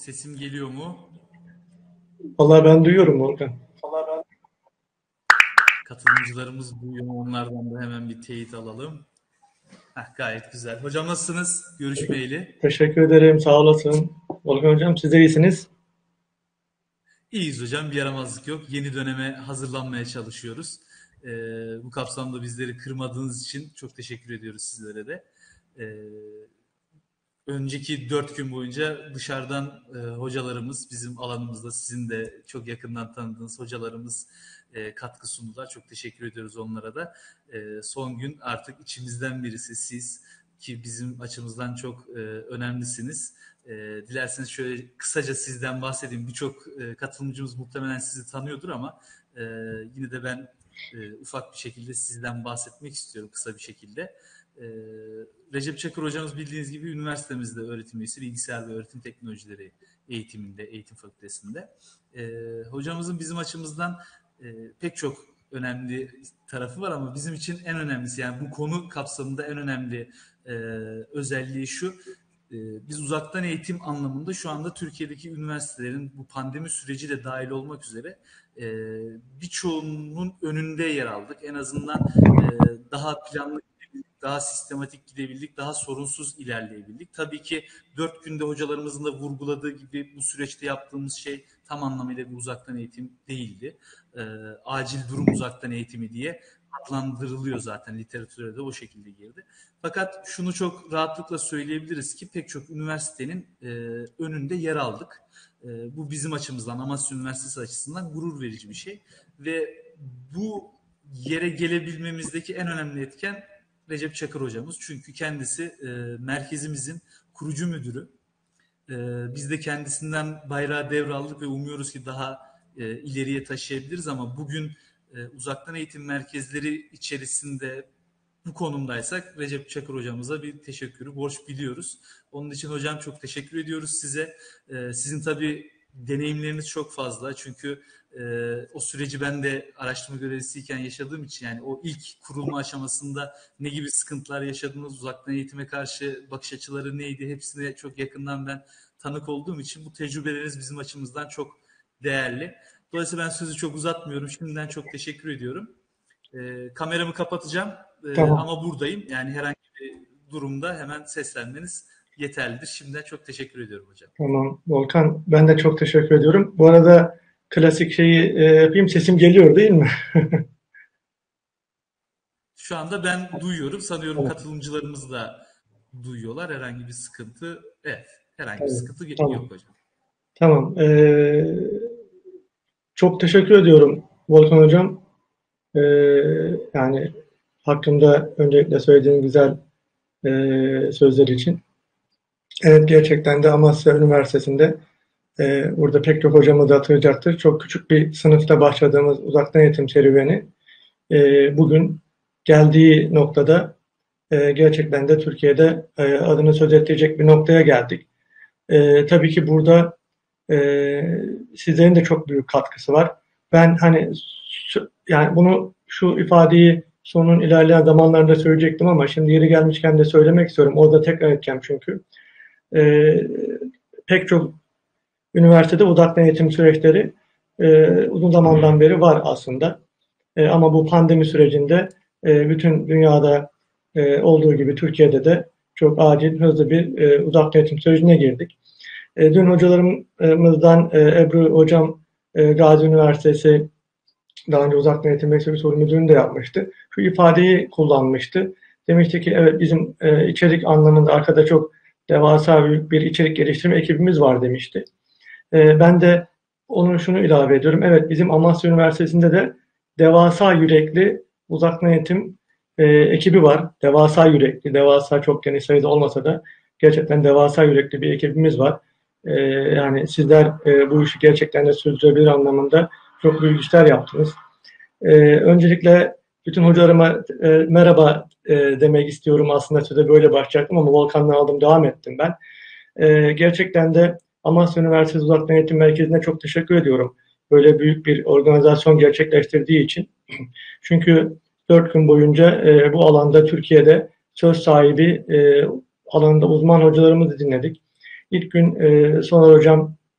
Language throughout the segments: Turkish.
Sesim geliyor mu? Vallahi ben duyuyorum Volkan. Katılımcılarımız duyuyor mu? Onlardan da hemen bir teyit alalım. Gayet güzel. Hocam nasılsınız? Görüşmeyeli. Teşekkür ederim. Sağ olasın. Volkan hocam siz de iyisiniz. İyiyiz hocam. Bir yaramazlık yok. Yeni döneme hazırlanmaya çalışıyoruz. Bu kapsamda bizleri kırmadığınız için çok teşekkür ediyoruz sizlere de. Ee, Önceki 4 gün boyunca dışarıdan hocalarımız, bizim alanımızda sizin de çok yakından tanıdığınız hocalarımız katkı sundular. Çok teşekkür ediyoruz onlara da. Son gün artık içimizden birisi siz ki bizim açımızdan çok önemlisiniz. Dilerseniz şöyle kısaca sizden bahsedeyim. Birçok katılımcımız muhtemelen sizi tanıyordur ama e, yine de ben ufak bir şekilde sizden bahsetmek istiyorum kısa bir şekilde. Ee, Recep Çakır hocamız bildiğiniz gibi üniversitemizde öğretim üyesi, bilgisayar ve öğretim teknolojileri eğitiminde, eğitim fakültesinde. Hocamızın bizim açımızdan pek çok önemli tarafı var ama bizim için en önemlisi, yani bu konu kapsamında en önemli e, özelliği şu: biz uzaktan eğitim anlamında şu anda Türkiye'deki üniversitelerin bu pandemi süreci de dahil olmak üzere e, birçoğunun önünde yer aldık. En azından daha planlı, daha sistematik gidebildik, daha sorunsuz ilerleyebildik. Tabii ki 4 günde hocalarımızın da vurguladığı gibi bu süreçte yaptığımız şey tam anlamıyla bir uzaktan eğitim değildi. Acil durum uzaktan eğitimi diye adlandırılıyor, zaten literatüre de o şekilde girdi. Fakat şunu çok rahatlıkla söyleyebiliriz ki pek çok üniversitenin önünde yer aldık. Bu bizim açımızdan, Amasya Üniversitesi açısından gurur verici bir şey. Ve bu yere gelebilmemizdeki en önemli etken Recep Çakır hocamız. Çünkü kendisi merkezimizin kurucu müdürü. Biz de kendisinden bayrağı devraldık ve umuyoruz ki daha ileriye taşıyabiliriz ama bugün uzaktan eğitim merkezleri içerisinde bu konumdaysak Recep Çakır hocamıza bir teşekkürü borç biliyoruz. Onun için hocam çok teşekkür ediyoruz size. Sizin tabii deneyimleriniz çok fazla. Çünkü o süreci ben de araştırma görevlisiyken yaşadığım için, yani o ilk kurulma aşamasında ne gibi sıkıntılar yaşadınız, uzaktan eğitime karşı bakış açıları neydi, hepsine çok yakından ben tanık olduğum için bu tecrübeleriniz bizim açımızdan çok değerli. Dolayısıyla ben sözü çok uzatmıyorum. Şimdiden çok teşekkür ediyorum. Kameramı kapatacağım Tamam. ama buradayım. Yani herhangi bir durumda hemen seslenmeniz yeterlidir. Şimdiden çok teşekkür ediyorum hocam. Tamam. Volkan ben de çok teşekkür ediyorum. Bu arada klasik şeyi yapayım. Sesim geliyor değil mi? Şu anda ben duyuyorum. Sanıyorum Tamam. katılımcılarımız da duyuyorlar. Herhangi bir sıkıntı, evet, herhangi bir Tamam. sıkıntı Tamam. yok hocam. Tamam. Çok teşekkür ediyorum Volkan hocam. Yani hakkımda öncelikle söylediğin güzel sözler için. Evet gerçekten de Amasya Üniversitesi'nde burada pek çok hocamız da hatırlayacaktır. Çok küçük bir sınıfta başladığımız uzaktan eğitim serüveni bugün geldiği noktada gerçekten de Türkiye'de adını söz ettirecek bir noktaya geldik. Tabii ki burada e, sizlerin de çok büyük katkısı var. Ben hani yani bunu şu ifadeyi sonun ilerleyen zamanlarında söyleyecektim ama şimdi yeri gelmişken de söylemek istiyorum. Orada tekrar edeceğim çünkü. E, Pek çok üniversitede uzaktan eğitim süreçleri uzun zamandan beri var aslında. Ama bu pandemi sürecinde bütün dünyada olduğu gibi Türkiye'de de çok acil, hızlı bir uzaktan eğitim sürecine girdik. Dün hocalarımızdan Ebru Hocam Gazi Üniversitesi daha önce uzaktan eğitim ve soru müdürlüğünü de yapmıştı. Şu ifadeyi kullanmıştı. Demişti ki evet bizim içerik anlamında arkada çok devasa büyük bir içerik geliştirme ekibimiz var demişti. Ben de onun şunu ilave ediyorum. Evet bizim Amasya Üniversitesi'nde de devasa yürekli uzaktan eğitim ekibi var. Devasa yürekli, devasa çok geniş sayıda olmasa da gerçekten devasa yürekli bir ekibimiz var. Yani sizler bu işi gerçekten de sürdürebilir anlamında çok büyük işler yaptınız. Öncelikle bütün hocalarıma merhaba demek istiyorum. Aslında söze böyle başlayacaktım ama Volkan'la aldım devam ettim ben. Gerçekten de Amasya Üniversitesi Uzaktan Eğitim Merkezi'ne çok teşekkür ediyorum. Böyle büyük bir organizasyon gerçekleştirdiği için. Çünkü 4 gün boyunca bu alanda Türkiye'de söz sahibi alanında uzman hocalarımızı dinledik. İlk gün Soner Hocam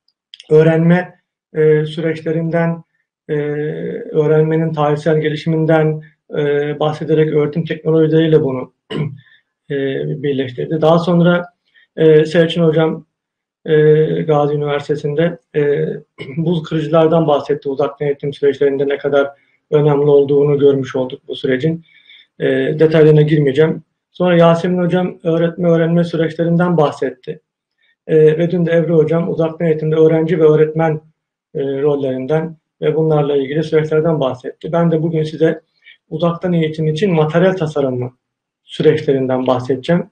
öğrenme süreçlerinden, öğrenmenin tarihsel gelişiminden bahsederek öğretim teknolojileriyle bunu birleştirdi. Daha sonra Selçuk Hocam Gazi Üniversitesi'nde buz kırıcılardan bahsetti. Uzaktan eğitim süreçlerinde ne kadar önemli olduğunu görmüş olduk bu sürecin. Detaylarına girmeyeceğim. Sonra Yasemin Hocam öğretme süreçlerinden bahsetti. Ve dün de Evre Hocam uzaktan eğitimde öğrenci ve öğretmen rollerinden ve bunlarla ilgili süreçlerden bahsetti. Ben de bugün size uzaktan eğitim için materyal tasarımı süreçlerinden bahsedeceğim.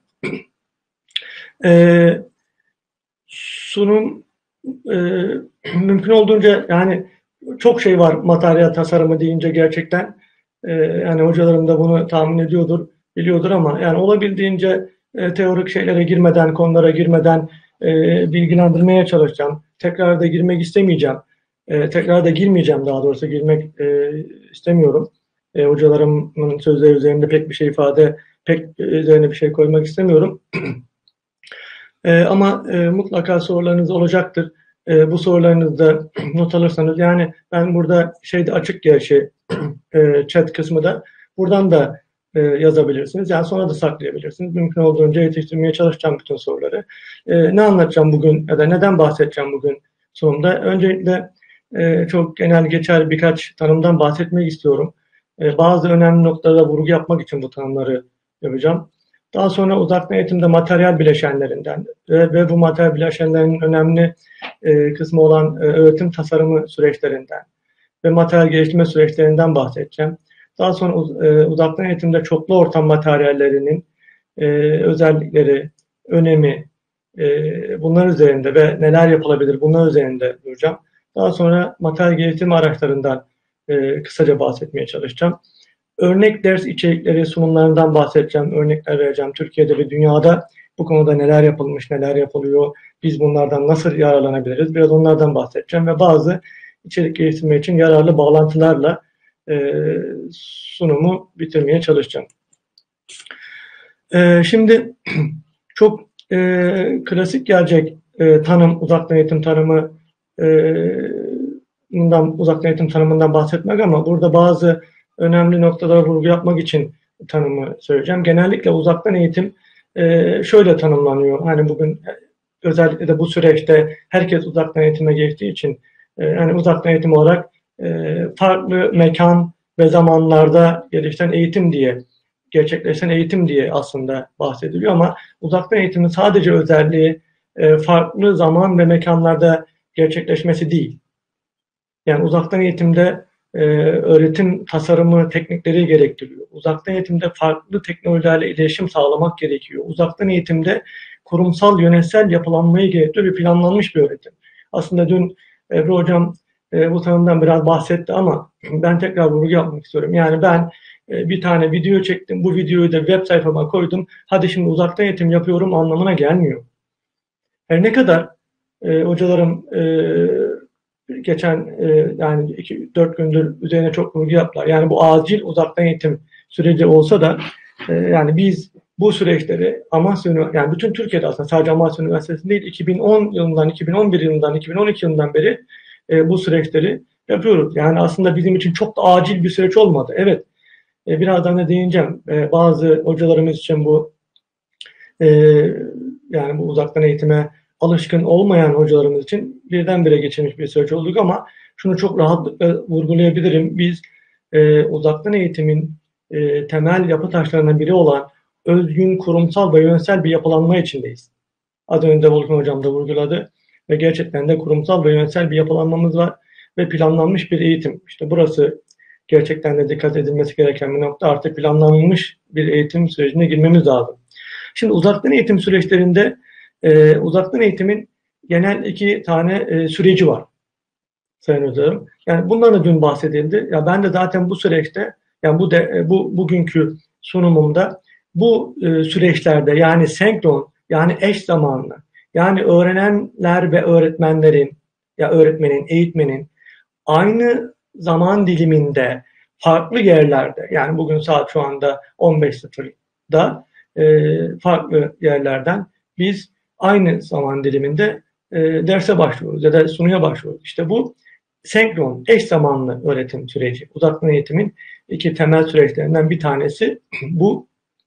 Sunum mümkün olduğunca, yani çok şey var materyal tasarımı deyince gerçekten. Yani hocalarım da bunu tahmin ediyordur, biliyordur ama yani olabildiğince teorik şeylere girmeden, konulara girmeden bilgilendirmeye çalışacağım. Tekrar da girmek istemeyeceğim. Tekrar da girmeyeceğim, daha doğrusu girmek istemiyorum. Hocalarımın sözleri üzerinde pek üzerine bir şey koymak istemiyorum. Ama mutlaka sorularınız olacaktır. Bu sorularınızda not alırsanız, yani ben burada açık, gerçi chat kısmı da, buradan da yazabilirsiniz. Yani sonra da saklayabilirsiniz. Mümkün olduğunca yetiştirmeye çalışacağım bütün soruları. Ne anlatacağım bugün ya da neden bahsedeceğim bugün sunumda? Öncelikle çok genel geçer birkaç tanımdan bahsetmek istiyorum. Bazı önemli noktalara vurgu yapmak için bu tanımları yapacağım. Daha sonra uzaktan eğitimde materyal bileşenlerinden ve bu materyal bileşenlerin önemli kısmı olan öğretim tasarımı süreçlerinden ve materyal geliştirme süreçlerinden bahsedeceğim. Daha sonra uzaktan eğitimde çoklu ortam materyallerinin özellikleri, önemi, bunlar üzerinde ve neler yapılabilir bunlar üzerinde duracağım. Daha sonra materyal geliştirme araçlarından kısaca bahsetmeye çalışacağım. Örnek ders içerikleri sunumlarından bahsedeceğim, örnekler vereceğim. Türkiye'de ve dünyada bu konuda neler yapılmış, neler yapılıyor, biz bunlardan nasıl yararlanabiliriz, biraz onlardan bahsedeceğim ve bazı içerik geliştirme için yararlı bağlantılarla sunumu bitirmeye çalışacağım. Şimdi çok klasik gelecek tanım, uzaktan eğitim tanımı, uzaktan eğitim tanımından bahsetmek, ama burada bazı önemli noktalara vurgu yapmak için tanımı söyleyeceğim. Genellikle uzaktan eğitim şöyle tanımlanıyor. Hani bugün özellikle de bu süreçte herkes uzaktan eğitime geçtiği için yani uzaktan eğitim olarak farklı mekan ve zamanlarda gerçekleşen eğitim diye aslında bahsediliyor, ama uzaktan eğitimin sadece özelliği farklı zaman ve mekanlarda gerçekleşmesi değil. Yani uzaktan eğitimde öğretim tasarımı teknikleri gerektiriyor. Uzaktan eğitimde farklı teknolojilerle iletişim sağlamak gerekiyor. Uzaktan eğitimde kurumsal, yönetsel yapılanmayı gerektiriyor ve planlanmış bir öğretim. Aslında dün Ebru Hocam bu tanımdan biraz bahsetti ama ben tekrar vurgu yapmak istiyorum. Yani ben bir tane video çektim, bu videoyu da web sayfama koydum, hadi şimdi uzaktan eğitim yapıyorum anlamına gelmiyor. Her ne kadar hocalarım geçen yani 2-4 gündür üzerine çok vurgu yaptılar. Yani bu acil uzaktan eğitim süreci olsa da yani biz bu süreçleri yani bütün Türkiye'de, aslında sadece Amasya Üniversitesi değil, 2010 yılından, 2011 yılından, 2012 yılından beri bu süreçleri yapıyoruz. Yani aslında bizim için çok da acil bir süreç olmadı. Evet, birazdan da değineceğim. Bazı hocalarımız için bu yani bu uzaktan eğitime alışkın olmayan hocalarımız için birdenbire geçirmiş bir süreç olduk, ama şunu çok rahatlıkla vurgulayabilirim. Biz uzaktan eğitimin temel yapı taşlarından biri olan özgün, kurumsal ve yönetsel bir yapılanma içindeyiz. Az önce Volkan Hocam da vurguladı ve gerçekten de kurumsal ve yönetsel bir yapılanmamız var ve planlanmış bir eğitim. İşte burası gerçekten de dikkat edilmesi gereken bir nokta. Artık planlanmış bir eğitim sürecine girmemiz lazım. Şimdi uzaktan eğitim süreçlerinde uzaktan eğitimin genel 2 tane süreci var sayın hocam. Yani bundan da dün bahsedildi. Ya ben de zaten bu süreçte, yani bugünkü sunumumda bu süreçlerde, yani senkron, yani eş zamanlı, yani öğrenenler ve öğretmenlerin, ya öğretmenin, eğitmenin aynı zaman diliminde farklı yerlerde, yani bugün saat şu anda 15.00'da farklı yerlerden biz aynı zaman diliminde derse başlıyoruz ya da sunuya başlıyoruz. İşte bu senkron, eş zamanlı öğretim süreci. Uzaktan eğitimin iki temel süreçlerinden bir tanesi bu.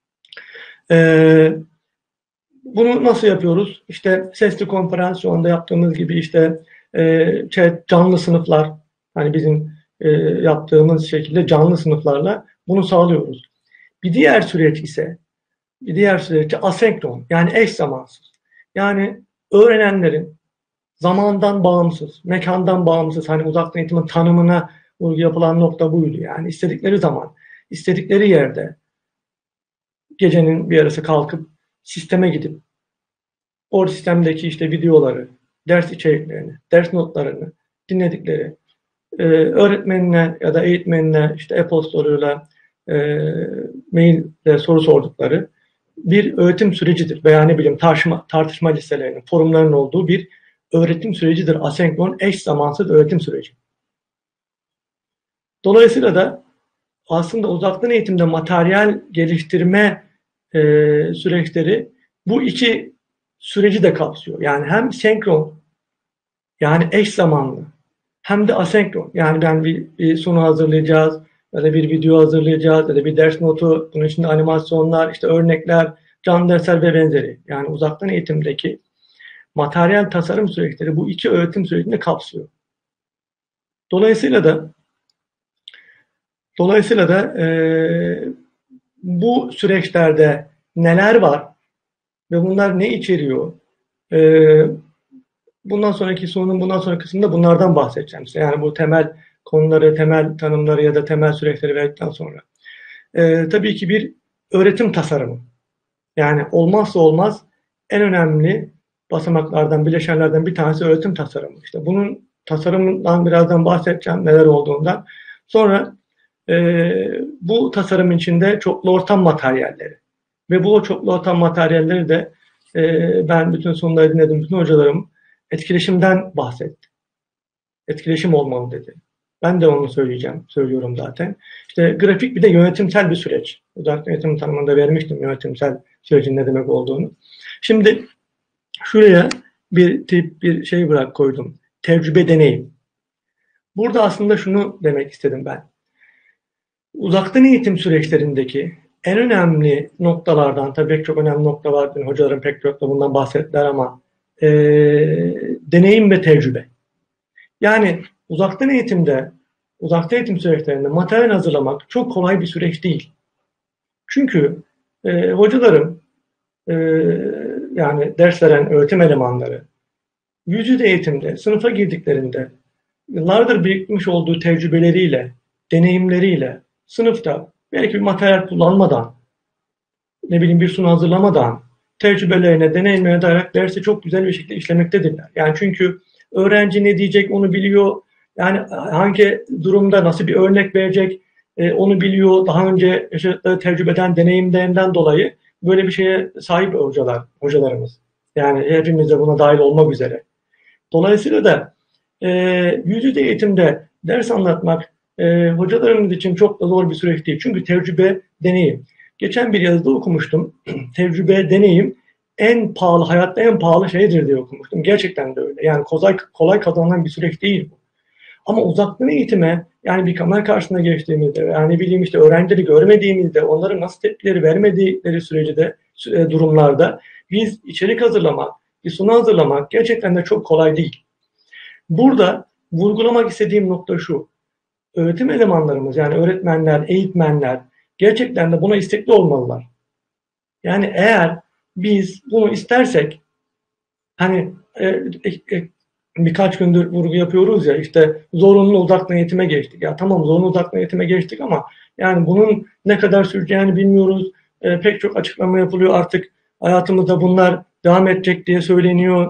Bunu nasıl yapıyoruz? İşte sesli konferans şu anda yaptığımız gibi işte canlı sınıflar, hani bizim yaptığımız şekilde canlı sınıflarla bunu sağlıyoruz. Bir diğer süreç ise asenkron, yani eş zamansız. Yani öğrenenlerin zamandan bağımsız, mekandan bağımsız, hani uzaktan eğitimin tanımına vurgu yapılan nokta buydu. Yani istedikleri zaman, istedikleri yerde gecenin bir yarısı kalkıp sisteme gidip o sistemdeki işte videoları, ders içeriklerini, ders notlarını dinledikleri, öğretmenine ya da eğitmenine işte e-postlarıyla, maille soru sordukları bir öğretim sürecidir. Veya ne bileyim tartışma listelerinin, forumların olduğu bir öğretim sürecidir. Asenkron, eş zamansız öğretim süreci. Dolayısıyla da aslında uzaktan eğitimde materyal geliştirme süreçleri bu iki süreci de kapsıyor. Yani hem senkron, yani eş zamanlı, hem de asenkron. Yani ben bir sunu hazırlayacağız ya da bir video hazırlayacağız ya da bir ders notu, bunun içinde animasyonlar, işte örnekler, canlı dersler ve benzeri. Yani uzaktan eğitimdeki materyal tasarım süreçleri bu iki öğretim sürecini kapsıyor. Dolayısıyla da bu süreçlerde neler var ve bunlar ne içeriyor? Bundan sonraki kısmında bunlardan bahsedeceğim size. Yani bu temel konuları, temel tanımları ya da temel süreçleri verdikten sonra. Tabii ki bir öğretim tasarımı. Yani olmazsa olmaz en önemli basamaklardan, bileşenlerden bir tanesi öğretim tasarımı. İşte bunun tasarımından birazdan bahsedeceğim, neler olduğundan. Sonra bu tasarımın içinde çoklu ortam materyalleri ve bu çoklu ortam materyalleri de ben bütün sunumları dinledim, bütün hocalarım etkileşimden bahsetti. Etkileşim olmalı dedi. Ben de onu söylüyorum zaten. İşte grafik bir de yönetimsel bir süreç. Uzaktan eğitim tanımında vermiştim yönetimsel sürecin ne demek olduğunu. Şimdi şuraya bir şey koydum. Tecrübe, deneyim. Burada aslında şunu demek istedim ben. Uzaktan eğitim süreçlerindeki en önemli noktalardan, tabii çok önemli nokta var. Hocalarım pek çok da bundan bahsettiler ama deneyim ve tecrübe. Yani uzaktan eğitim süreçlerinde materyal hazırlamak çok kolay bir süreç değil. Çünkü hocalarım, yani ders veren öğretim elemanları, yüz yüze eğitimde, sınıfa girdiklerinde yıllardır birikmiş olduğu tecrübeleriyle, deneyimleriyle sınıfta belki bir materyal kullanmadan, ne bileyim bir sunu hazırlamadan, tecrübelerine, deneyimlerine dayarak dersi çok güzel bir şekilde işlemektedirler. Yani çünkü öğrenci ne diyecek onu biliyor. Yani hangi durumda nasıl bir örnek verecek onu biliyor. Daha önce yaşadıkları tecrübeden, deneyimlerinden dolayı böyle bir şeye sahip hocalarımız. Yani hepimiz de buna dahil olmak üzere. Dolayısıyla da yüz yüze eğitimde ders anlatmak hocalarımız için çok da zor bir süreç değil. Çünkü tecrübe, deneyim. Geçen bir yazıda okumuştum. Tecrübe, deneyim hayatta en pahalı şeydir diye okumuştum. Gerçekten de öyle. Yani kolay kazanılan bir süreç değil bu. Ama uzaktan eğitime, yani bir kamera karşısına geçtiğimizde, yani bileyim işte öğrencileri görmediğimizde, onların nasıl tepkileri vermedikleri durumlarda biz içerik hazırlamak, bir sunu hazırlamak gerçekten de çok kolay değil. Burada vurgulamak istediğim nokta şu. Öğretim elemanlarımız, yani öğretmenler, eğitmenler gerçekten de buna istekli olmalılar. Yani eğer biz bunu istersek, hani birkaç gündür vurgu yapıyoruz ya, işte zorunlu uzaktan eğitime geçtik. Ya tamam, zorunlu uzaktan eğitime geçtik ama yani bunun ne kadar süreceğini bilmiyoruz. Pek çok açıklama yapılıyor artık. Hayatımızda bunlar devam edecek diye söyleniyor.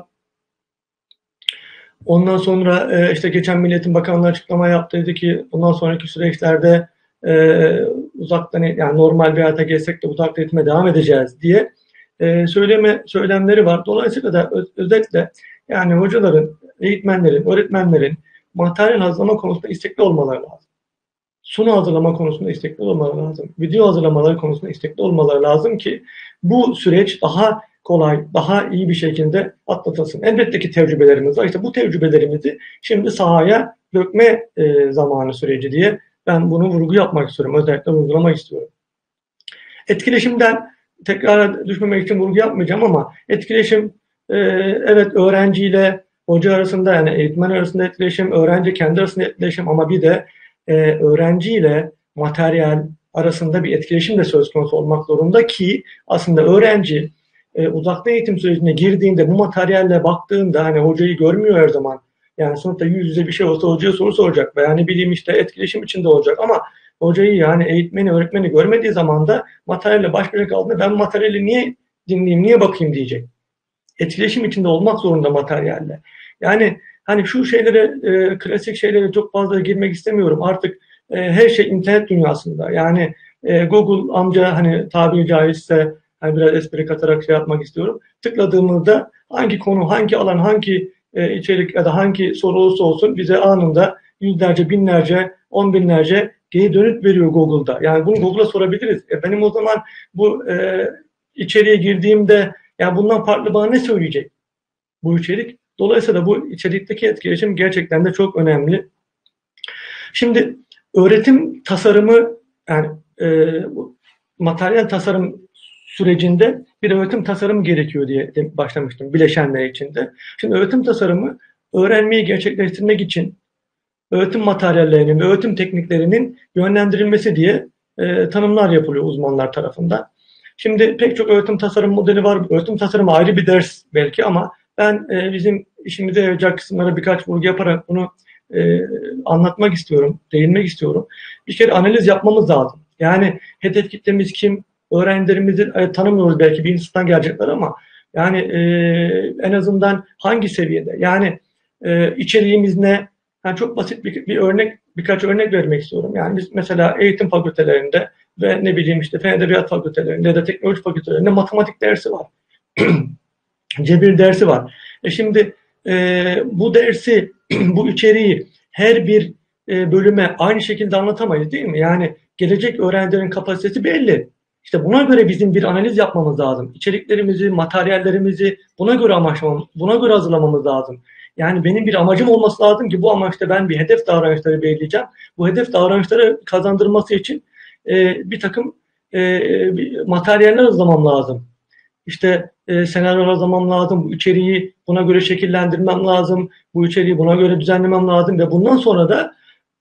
Ondan sonra işte geçen Milliyetin Bakanlığı açıklama yaptı, dedi ki bundan sonraki süreçlerde uzaktan, yani normal bir hayata geçsek de uzaktan eğitime devam edeceğiz diye söylemleri var. Dolayısıyla da özellikle yani hocaların, eğitmenlerin, öğretmenlerin materyal hazırlama konusunda istekli olmaları lazım. Sunu hazırlama konusunda istekli olmaları lazım. Video hazırlamaları konusunda istekli olmaları lazım ki bu süreç daha kolay, daha iyi bir şekilde atlatılsın. Elbette ki tecrübelerimiz var. İşte bu tecrübelerimizi şimdi sahaya dökme zamanı süreci diye ben bunu vurgu yapmak istiyorum. Özellikle vurgulamak istiyorum. Etkileşimden tekrar düşmemek için vurgu yapmayacağım ama etkileşim evet öğrenciyle hoca arasında yani eğitmen arasında etkileşim, öğrenci kendi arasında etkileşim ama bir de öğrenciyle materyal arasında bir etkileşim de söz konusu olmak zorunda ki aslında öğrenci uzaktan eğitim sürecine girdiğinde bu materyalle baktığında hani hocayı görmüyor her zaman. Yani sınıfta yüz yüze bir şey olsa hocaya soru soracak veya ne bileyim işte etkileşim içinde olacak ama hocayı yani eğitmeni, öğretmeni görmediği zaman da materyalle baş başa kaldığında ben materyali niye dinleyeyim, niye bakayım diyecek. Etkileşim içinde olmak zorunda materyalle. Yani hani şu şeylere, klasik şeylere çok fazla girmek istemiyorum. Artık her şey internet dünyasında. Yani Google amca hani tabiri caizse hani biraz espri katarak şey yapmak istiyorum. Tıkladığımızda hangi konu, hangi alan, hangi içerik ya da hangi soru olursa olsun bize anında yüzlerce, binlerce, on binlerce geri dönüt veriyor Google'da. Yani bunu Google'a sorabiliriz. Benim o zaman bu içeriye girdiğimde yani bundan farklı bana ne söyleyecek bu içerik? Dolayısıyla bu içerikteki etkileşim gerçekten de çok önemli. Şimdi öğretim tasarımı yani materyal tasarım sürecinde bir öğretim tasarımı gerekiyor diye başlamıştım bileşenler içinde. Şimdi öğretim tasarımı öğrenmeyi gerçekleştirmek için öğretim materyallerinin ve öğretim tekniklerinin yönlendirilmesi diye tanımlar yapılıyor uzmanlar tarafından. Şimdi pek çok öğretim tasarım modeli var. Öğretim tasarımı ayrı bir ders belki ama ben bizim işimize yarayacak kısımlara birkaç vurgu yaparak bunu anlatmak istiyorum, değinmek istiyorum. Bir kere analiz yapmamız lazım. Yani hedef kitlemiz kim? Öğrencilerimizi tanımıyoruz belki bir insan gelecekler ama yani en azından hangi seviyede? Yani içeriğimiz ne? Yani çok basit bir örnek, birkaç örnek vermek istiyorum. Yani biz mesela eğitim fakültelerinde ve ne bileyim işte fen edebiyat fakültelerinde ya da teknoloji fakültelerinde matematik dersi var. Cebir dersi var. Şimdi bu dersi, bu içeriği her bir bölüme aynı şekilde anlatamayız değil mi? Yani gelecek öğrencilerin kapasitesi belli. İşte buna göre bizim bir analiz yapmamız lazım. İçeriklerimizi, materyallerimizi buna göre hazırlamamız lazım. Yani benim bir amacım olması lazım ki bu amaçta ben bir hedef davranışları belirleyeceğim. Bu hedef davranışları kazandırması için bir takım materyaller hazırlamam lazım. İşte senaryo hazırlamam lazım, bu içeriği buna göre şekillendirmem lazım, bu içeriği buna göre düzenlemem lazım ve bundan sonra da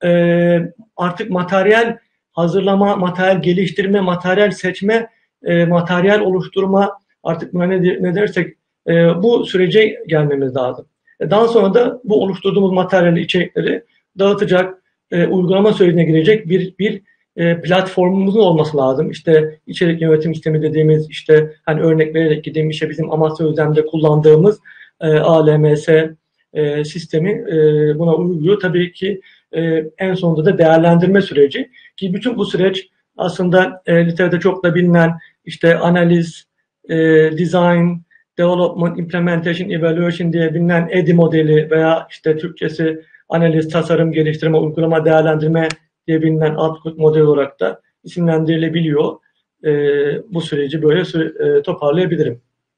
artık materyal hazırlama, materyal geliştirme, materyal seçme, materyal oluşturma artık buna ne dersek bu sürece gelmemiz lazım. Daha sonra da bu oluşturduğumuz materyal içerikleri dağıtacak, uygulama sürecine girecek bir platformumuzun olması lazım. İşte içerik yönetim sistemi dediğimiz işte hani örnek vererek gideyim işte bizim Amasya Özlem'de kullandığımız ALMS sistemi buna uyuyor. Tabii ki en sonunda da değerlendirme süreci ki bütün bu süreç aslında literatürde çok da bilinen işte analiz, design, development, implementation, evaluation diye bilinen EDI modeli veya işte Türkçesi analiz, tasarım, geliştirme, uygulama, değerlendirme diye bilinen output model olarak da isimlendirilebiliyor. Bu süreci böyle toparlayabilirim.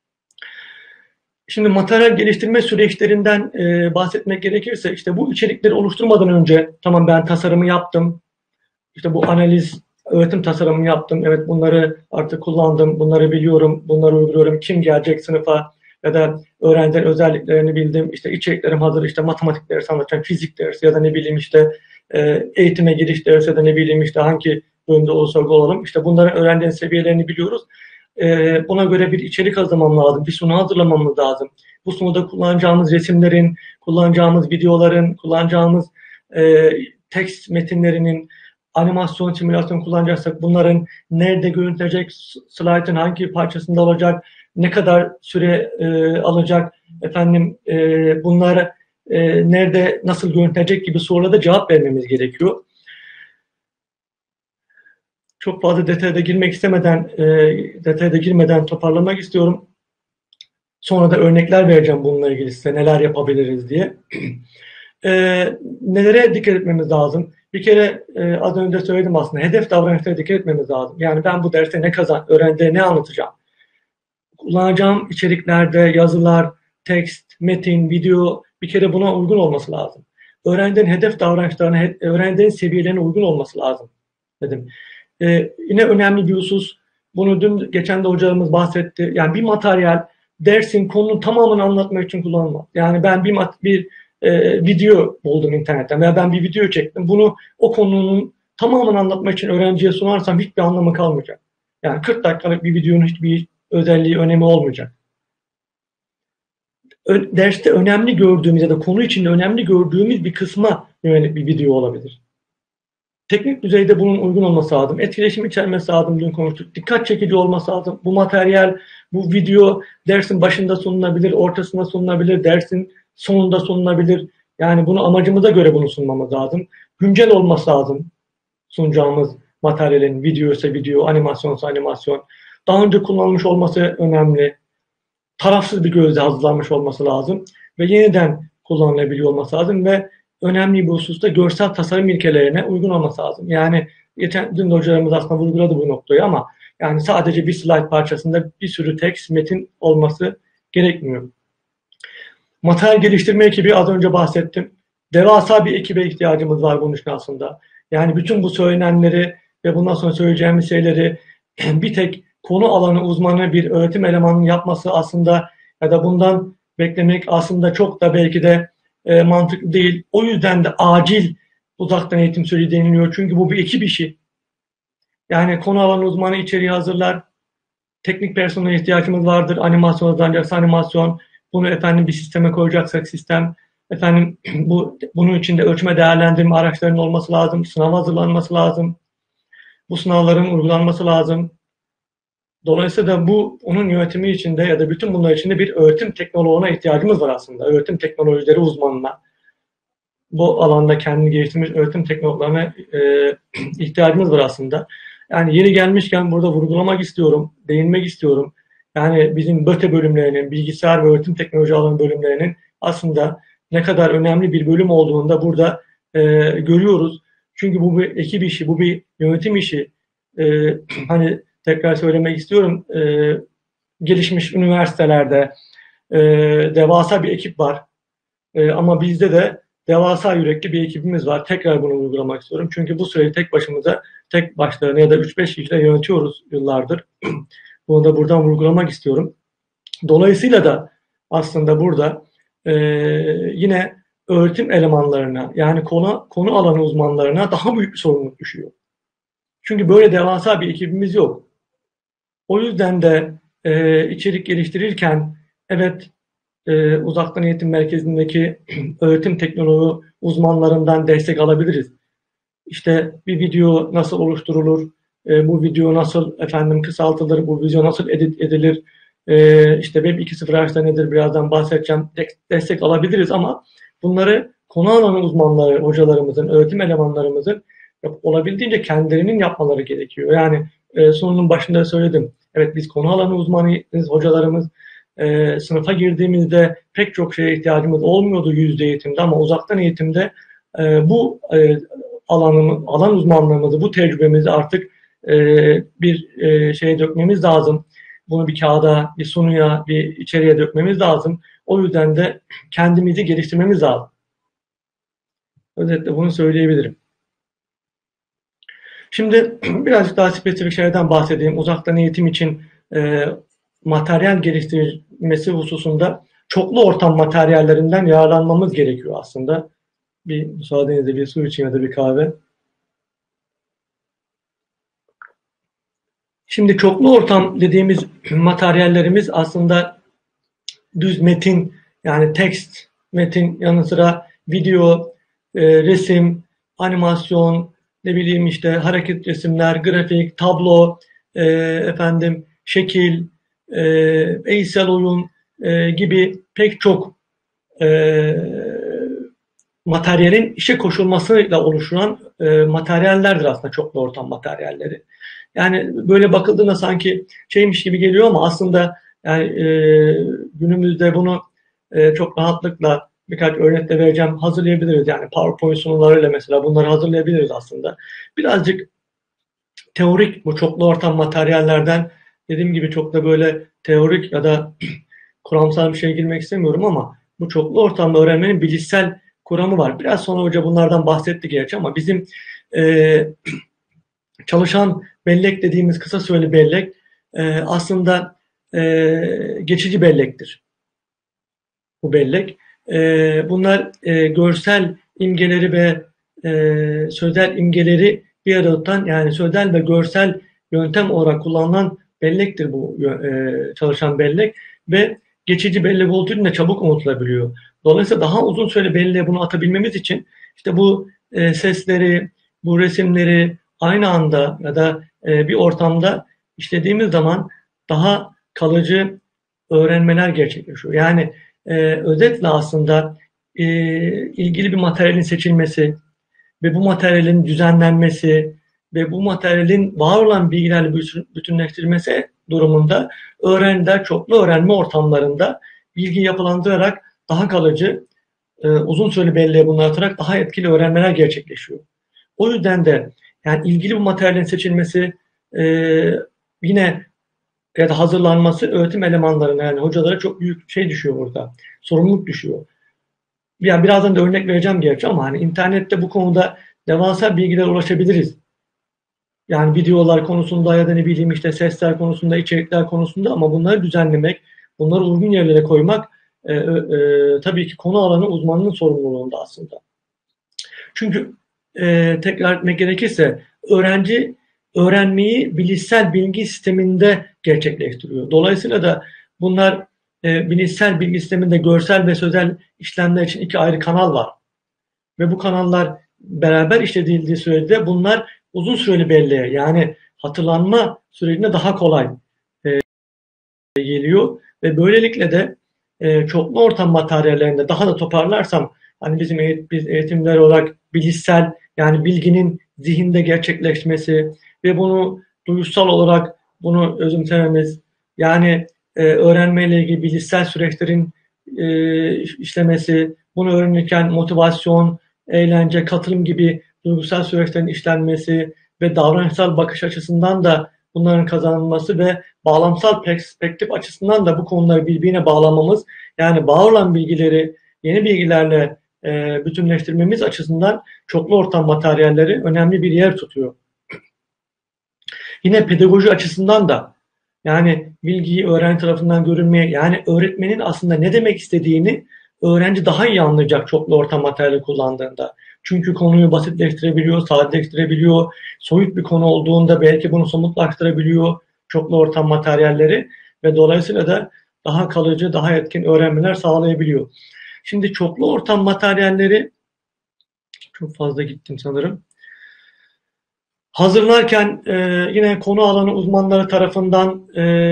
Şimdi materyal geliştirme süreçlerinden bahsetmek gerekirse işte bu içerikleri oluşturmadan önce tamam ben tasarımı yaptım. İşte bu analiz, öğretim tasarımını yaptım. Evet bunları artık kullandım. Bunları biliyorum. Bunları uyguluyorum. Kim gelecek sınıfa ya da öğrencilerin özelliklerini bildim. İşte içeriklerim hazır. İşte matematik dersi anlatacağım. Fizik dersi ya da ne bileyim işte eğitime giriş dersi ya da ne bileyim işte hangi bölümde olursa olalım. İşte bunların öğrencilerin seviyelerini biliyoruz. Buna göre bir içerik hazırlamam lazım. Bir sunu hazırlamamız lazım. Bu sunuda kullanacağımız resimlerin, kullanacağımız videoların, kullanacağımız tekst metinlerinin, animasyon, simülasyon kullanacaksak bunların nerede görüntülecek, slaytın hangi parçasında olacak, ne kadar süre alacak, efendim bunlar nerede, nasıl görüntülecek gibi sorulara da cevap vermemiz gerekiyor. Çok fazla detayda girmek istemeden, detayda girmeden toparlamak istiyorum. Sonra da örnekler vereceğim bununla ilgili size neler yapabiliriz diye. Nelere dikkat etmemiz lazım? Bir kere az önce söyledim aslında hedef davranışlara dikkat etmemiz lazım. Yani ben bu derste öğrencilere ne anlatacağım? kullanacağım içeriklerde yazılar, tekst, metin, video bir kere buna uygun olması lazım. Öğrencilerin hedef davranışlarına, öğrencilerin seviyelerine uygun olması lazım dedim. Yine önemli bir husus, bunu dün geçen de hocalarımız bahsetti. Yani bir materyal dersin konunun tamamını anlatmak için kullanılmaz. Yani ben bir video buldum internetten veya ben bir video çektim. Bunu o konunun tamamını anlatmak için öğrenciye sunarsam hiçbir anlamı kalmayacak. Yani 40 dakikalık bir videonun hiçbir özelliği, önemi olmayacak. Derste önemli gördüğümüz ya da konu içinde önemli gördüğümüz bir kısma yönelik bir video olabilir. Teknik düzeyde bunun uygun olması lazım. Etkileşim içermesi lazım, dün konuştuk. Dikkat çekici olması lazım. Bu materyal, bu video dersin başında sunulabilir, ortasında sunulabilir, dersin sonunda sunulabilir. Yani bunu amacımıza göre bunu sunmamız lazım. Güncel olması lazım sunacağımız materyalin. Video ise video, animasyonsa animasyon. Daha önce kullanılmış olması önemli. Tarafsız bir gözle hazırlanmış olması lazım. Ve yeniden kullanılabiliyor olması lazım ve önemli bir hususta görsel tasarım ilkelerine uygun olması lazım. Yani dün hocalarımız aslında vurguladı bu noktayı ama yani sadece bir slide parçasında bir sürü tekst, metin olması gerekmiyor. Materyal geliştirme ekibi az önce bahsettim. Devasa bir ekibe ihtiyacımız var bunun için aslında. Yani bütün bu söylenenleri ve bundan sonra söyleyeceğimiz şeyleri bir tek konu alanı uzmanı bir öğretim elemanının yapması aslında ya da bundan beklemek aslında çok da belki de mantıklı değil. O yüzden de acil uzaktan eğitim süreci deniliyor. Çünkü bu bir ekip işi. Yani konu alanı uzmanı içeriği hazırlar. Teknik personel ihtiyacımız vardır. Animasyon hazırlanacaksa animasyon. Bunu efendim bir sisteme koyacaksak sistem. Efendim bunun içinde ölçme değerlendirme araçlarının olması lazım. Sınav hazırlanması lazım. Bu sınavların uygulanması lazım. Dolayısıyla bu onun yönetimi içinde ya da bütün bunlar içinde bir öğretim teknoloğuna ihtiyacımız var aslında. Öğretim teknolojileri uzmanına. Bu alanda kendini geliştirmiş öğretim teknologlarına ihtiyacımız var aslında. Yani yeri gelmişken burada vurgulamak istiyorum, değinmek istiyorum. Yani bizim BÖTE bölümlerinin, bilgisayar ve öğretim teknoloji alanı bölümlerinin aslında ne kadar önemli bir bölüm olduğunu da burada görüyoruz. Çünkü bu bir ekip işi, bu bir yönetim işi. Hani tekrar söylemek istiyorum, gelişmiş üniversitelerde devasa bir ekip var. Ama bizde de devasa yürekli bir ekibimiz var. Tekrar bunu vurgulamak istiyorum. Çünkü bu süreci tek başımıza, tek başlarına ya da 3-5 kişiyle yönetiyoruz yıllardır. Bunu da buradan vurgulamak istiyorum. Dolayısıyla da aslında burada yine öğretim elemanlarına yani konu alanı uzmanlarına daha büyük bir sorumluluk düşüyor. Çünkü böyle devasa bir ekibimiz yok. O yüzden de içerik geliştirirken evet uzaktan eğitim merkezindeki öğretim teknoloji uzmanlarından destek alabiliriz. İşte bir video nasıl oluşturulur, bu video nasıl kısaltılır, bu video nasıl edit edilir, işte Web 2.0 araçları nedir birazdan bahsedeceğim, destek alabiliriz ama bunları konu alanı uzmanları, hocalarımızın, öğretim elemanlarımızın olabildiğince kendilerinin yapmaları gerekiyor. Yani sununun başında söyledim. Evet biz konu alanı uzmanıyız, hocalarımız. Sınıfa girdiğimizde pek çok şeye ihtiyacımız olmuyordu yüzde eğitimde ama uzaktan eğitimde bu alan uzmanlığımızı, bu tecrübemizi artık bir şeye dökmemiz lazım. Bunu bir kağıda, bir sunuya, bir içeriğe dökmemiz lazım. O yüzden de kendimizi geliştirmemiz lazım. Özetle bunu söyleyebilirim. Şimdi birazcık daha spesifik şeylerden bahsedeyim. Uzaktan eğitim için materyal geliştirilmesi hususunda çoklu ortam materyallerinden yararlanmamız gerekiyor aslında. Bir müsaadenizle bir su içeyim ya da bir kahve. Şimdi çoklu ortam dediğimiz materyallerimiz aslında düz metin yani tekst, metin yanı sıra video, resim, animasyon, ne bileyim işte hareket resimler, grafik, tablo, şekil, eğitsel oyun gibi pek çok materyalin işe koşulmasıyla oluşan materyallerdir aslında çoklu ortam materyalleri. Yani böyle bakıldığında sanki şeymiş gibi geliyor ama aslında yani günümüzde bunu çok rahatlıkla birkaç örnekle vereceğim hazırlayabiliriz. Yani PowerPoint sunularıyla mesela bunları hazırlayabiliriz aslında. Birazcık teorik bu çoklu ortam materyallerden dediğim gibi çok da böyle teorik ya da kuramsal bir şeye girmek istemiyorum ama bu çoklu ortamda öğrenmenin bilişsel kuramı var. Biraz sonra hoca bunlardan bahsetti gerçi ama bizim e, çalışan bellek dediğimiz kısa süreli bellek aslında geçici bellektir bu bellek. Bunlar görsel imgeleri ve sözel imgeleri bir arada tutan, yani sözel ve görsel yöntem olarak kullanılan bellektir bu çalışan bellek ve geçici bellek olduğu için de çabuk unutulabiliyor. Dolayısıyla daha uzun süre belleğe bunu atabilmemiz için işte bu sesleri, bu resimleri aynı anda ya da bir ortamda işlediğimiz zaman daha kalıcı öğrenmeler gerçekleşiyor. Yani özetle aslında ilgili bir materyalin seçilmesi ve bu materyalin düzenlenmesi ve bu materyalin var olan bilgilerle bütünleştirilmesi durumunda öğrenciler çoklu öğrenme ortamlarında bilgi yapılandırarak daha kalıcı, uzun süreli belleğe bunu atarak daha etkili öğrenmeler gerçekleşiyor. O yüzden de yani ilgili bu materyalin seçilmesi yine ya da hazırlanması öğretim elemanlarına, yani hocalara çok büyük şey düşüyor burada. Sorumluluk düşüyor. Yani birazdan da örnek vereceğim gerçi ama hani internette bu konuda devasa bilgilere ulaşabiliriz. Yani videolar konusunda ya da ne bileyim işte sesler konusunda, içerikler konusunda, ama bunları düzenlemek, bunları uygun yerlere koymak tabii ki konu alanı uzmanının sorumluluğunda aslında. Çünkü tekrar etmek gerekirse öğrenci öğrenmeyi bilişsel bilgi sisteminde gerçekleştiriyor. Dolayısıyla da bunlar bilişsel bilgi sisteminde görsel ve sözel işlemler için iki ayrı kanal var. Ve bu kanallar beraber işletildiği sürede bunlar uzun süreli belleğe, yani hatırlanma sürecinde daha kolay geliyor ve böylelikle de çoklu ortam materyallerinde daha da toparlarsam, hani biz eğitimler olarak bilişsel, yani bilginin zihinde gerçekleşmesi ve bunu duyusal olarak bunu özümsememiz, yani öğrenmeyle ilgili bilişsel süreçlerin işlemesi, bunu öğrenirken motivasyon, eğlence, katılım gibi duygusal süreçlerin işlenmesi ve davranışsal bakış açısından da bunların kazanılması ve bağlamsal perspektif açısından da bu konuları birbirine bağlamamız, yani var olan bilgileri yeni bilgilerle bütünleştirmemiz açısından çoklu ortam materyalleri önemli bir yer tutuyor. Yine pedagoji açısından da, yani bilgiyi öğrenci tarafından görülmeye, yani öğretmenin aslında ne demek istediğini öğrenci daha iyi anlayacak çoklu ortam materyali kullandığında. Çünkü konuyu basitleştirebiliyor, sadeleştirebiliyor. Soyut bir konu olduğunda belki bunu somutlaştırabiliyor çoklu ortam materyalleri ve dolayısıyla da daha kalıcı, daha etkin öğrenmeler sağlayabiliyor. Şimdi çoklu ortam materyalleri, çok fazla gittim sanırım. Hazırlarken yine konu alanı uzmanları tarafından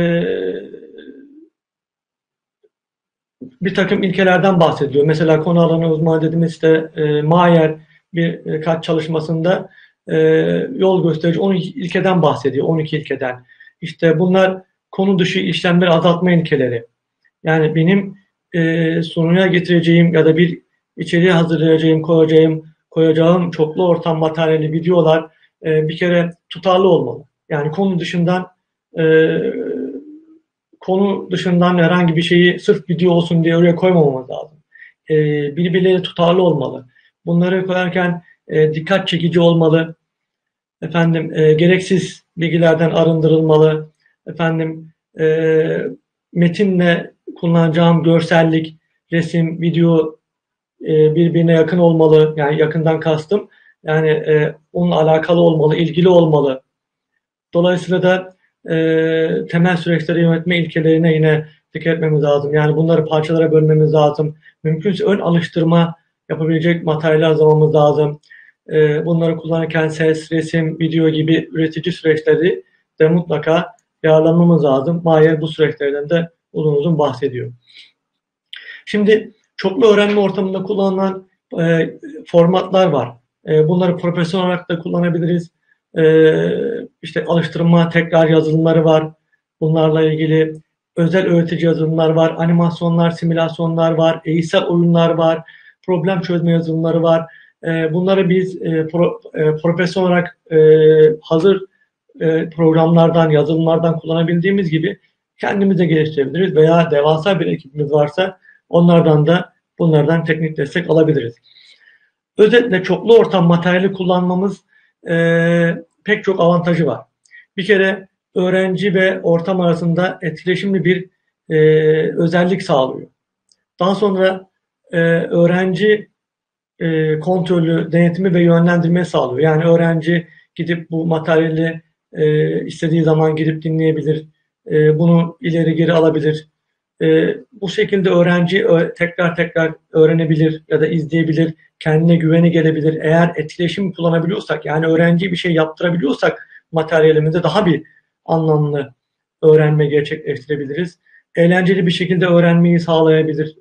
bir takım ilkelerden bahsediyor. Mesela konu alanı uzmanı dediğimiz işte Mayer birkaç çalışmasında yol gösterici 12 ilkeden bahsediyor. 12 ilkeden. İşte bunlar konu dışı işlemleri azaltma ilkeleri. Yani benim sunuya getireceğim ya da bir içeriği hazırlayacağım, koyacağım çoklu ortam materyali videolar bir kere tutarlı olmalı. Yani konu dışından herhangi bir şeyi sırf video olsun diye oraya koymamamız lazım. Birbirleriyle tutarlı olmalı. Bunları koyarken dikkat çekici olmalı. Efendim gereksiz bilgilerden arındırılmalı. Efendim metinle kullanacağım görsellik, resim, video birbirine yakın olmalı. Yani yakından kastım. Yani onunla alakalı olmalı, ilgili olmalı. Dolayısıyla da temel süreçleri yönetme ilkelerine yine dikkat etmemiz lazım. Yani bunları parçalara bölmemiz lazım. Mümkünse ön alıştırma yapabilecek materyaller hazırlamamız lazım. Bunları kullanırken ses, resim, video gibi üretici süreçleri de mutlaka yararlanmamız lazım. Mayer bu süreçlerden de uzun uzun bahsediyor. Şimdi çoklu öğrenme ortamında kullanılan formatlar var. Bunları profesyonel olarak da kullanabiliriz. İşte alıştırma, tekrar yazılımları var. Bunlarla ilgili özel öğretici yazılımlar var. Animasyonlar, simülasyonlar var. Eğitsel oyunlar var. Problem çözme yazılımları var. Bunları biz profesyonel olarak hazır programlardan, yazılımlardan kullanabildiğimiz gibi kendimize geliştirebiliriz veya devasa bir ekibimiz varsa onlardan da bunlardan teknik destek alabiliriz. Özetle çoklu ortam materyali kullanmamız pek çok avantajı var. Bir kere öğrenci ve ortam arasında etkileşimli bir özellik sağlıyor. Daha sonra öğrenci kontrolü, denetimi ve yönlendirme sağlıyor. Yani öğrenci gidip bu materyali istediği zaman gidip dinleyebilir, bunu ileri geri alabilir. Bu şekilde öğrenci tekrar tekrar öğrenebilir ya da izleyebilir, kendine güveni gelebilir. Eğer etkileşim kullanabiliyorsak, yani öğrenciye bir şey yaptırabiliyorsak materyalimizde daha bir anlamlı öğrenme gerçekleştirebiliriz. Eğlenceli bir şekilde öğrenmeyi sağlayabilir.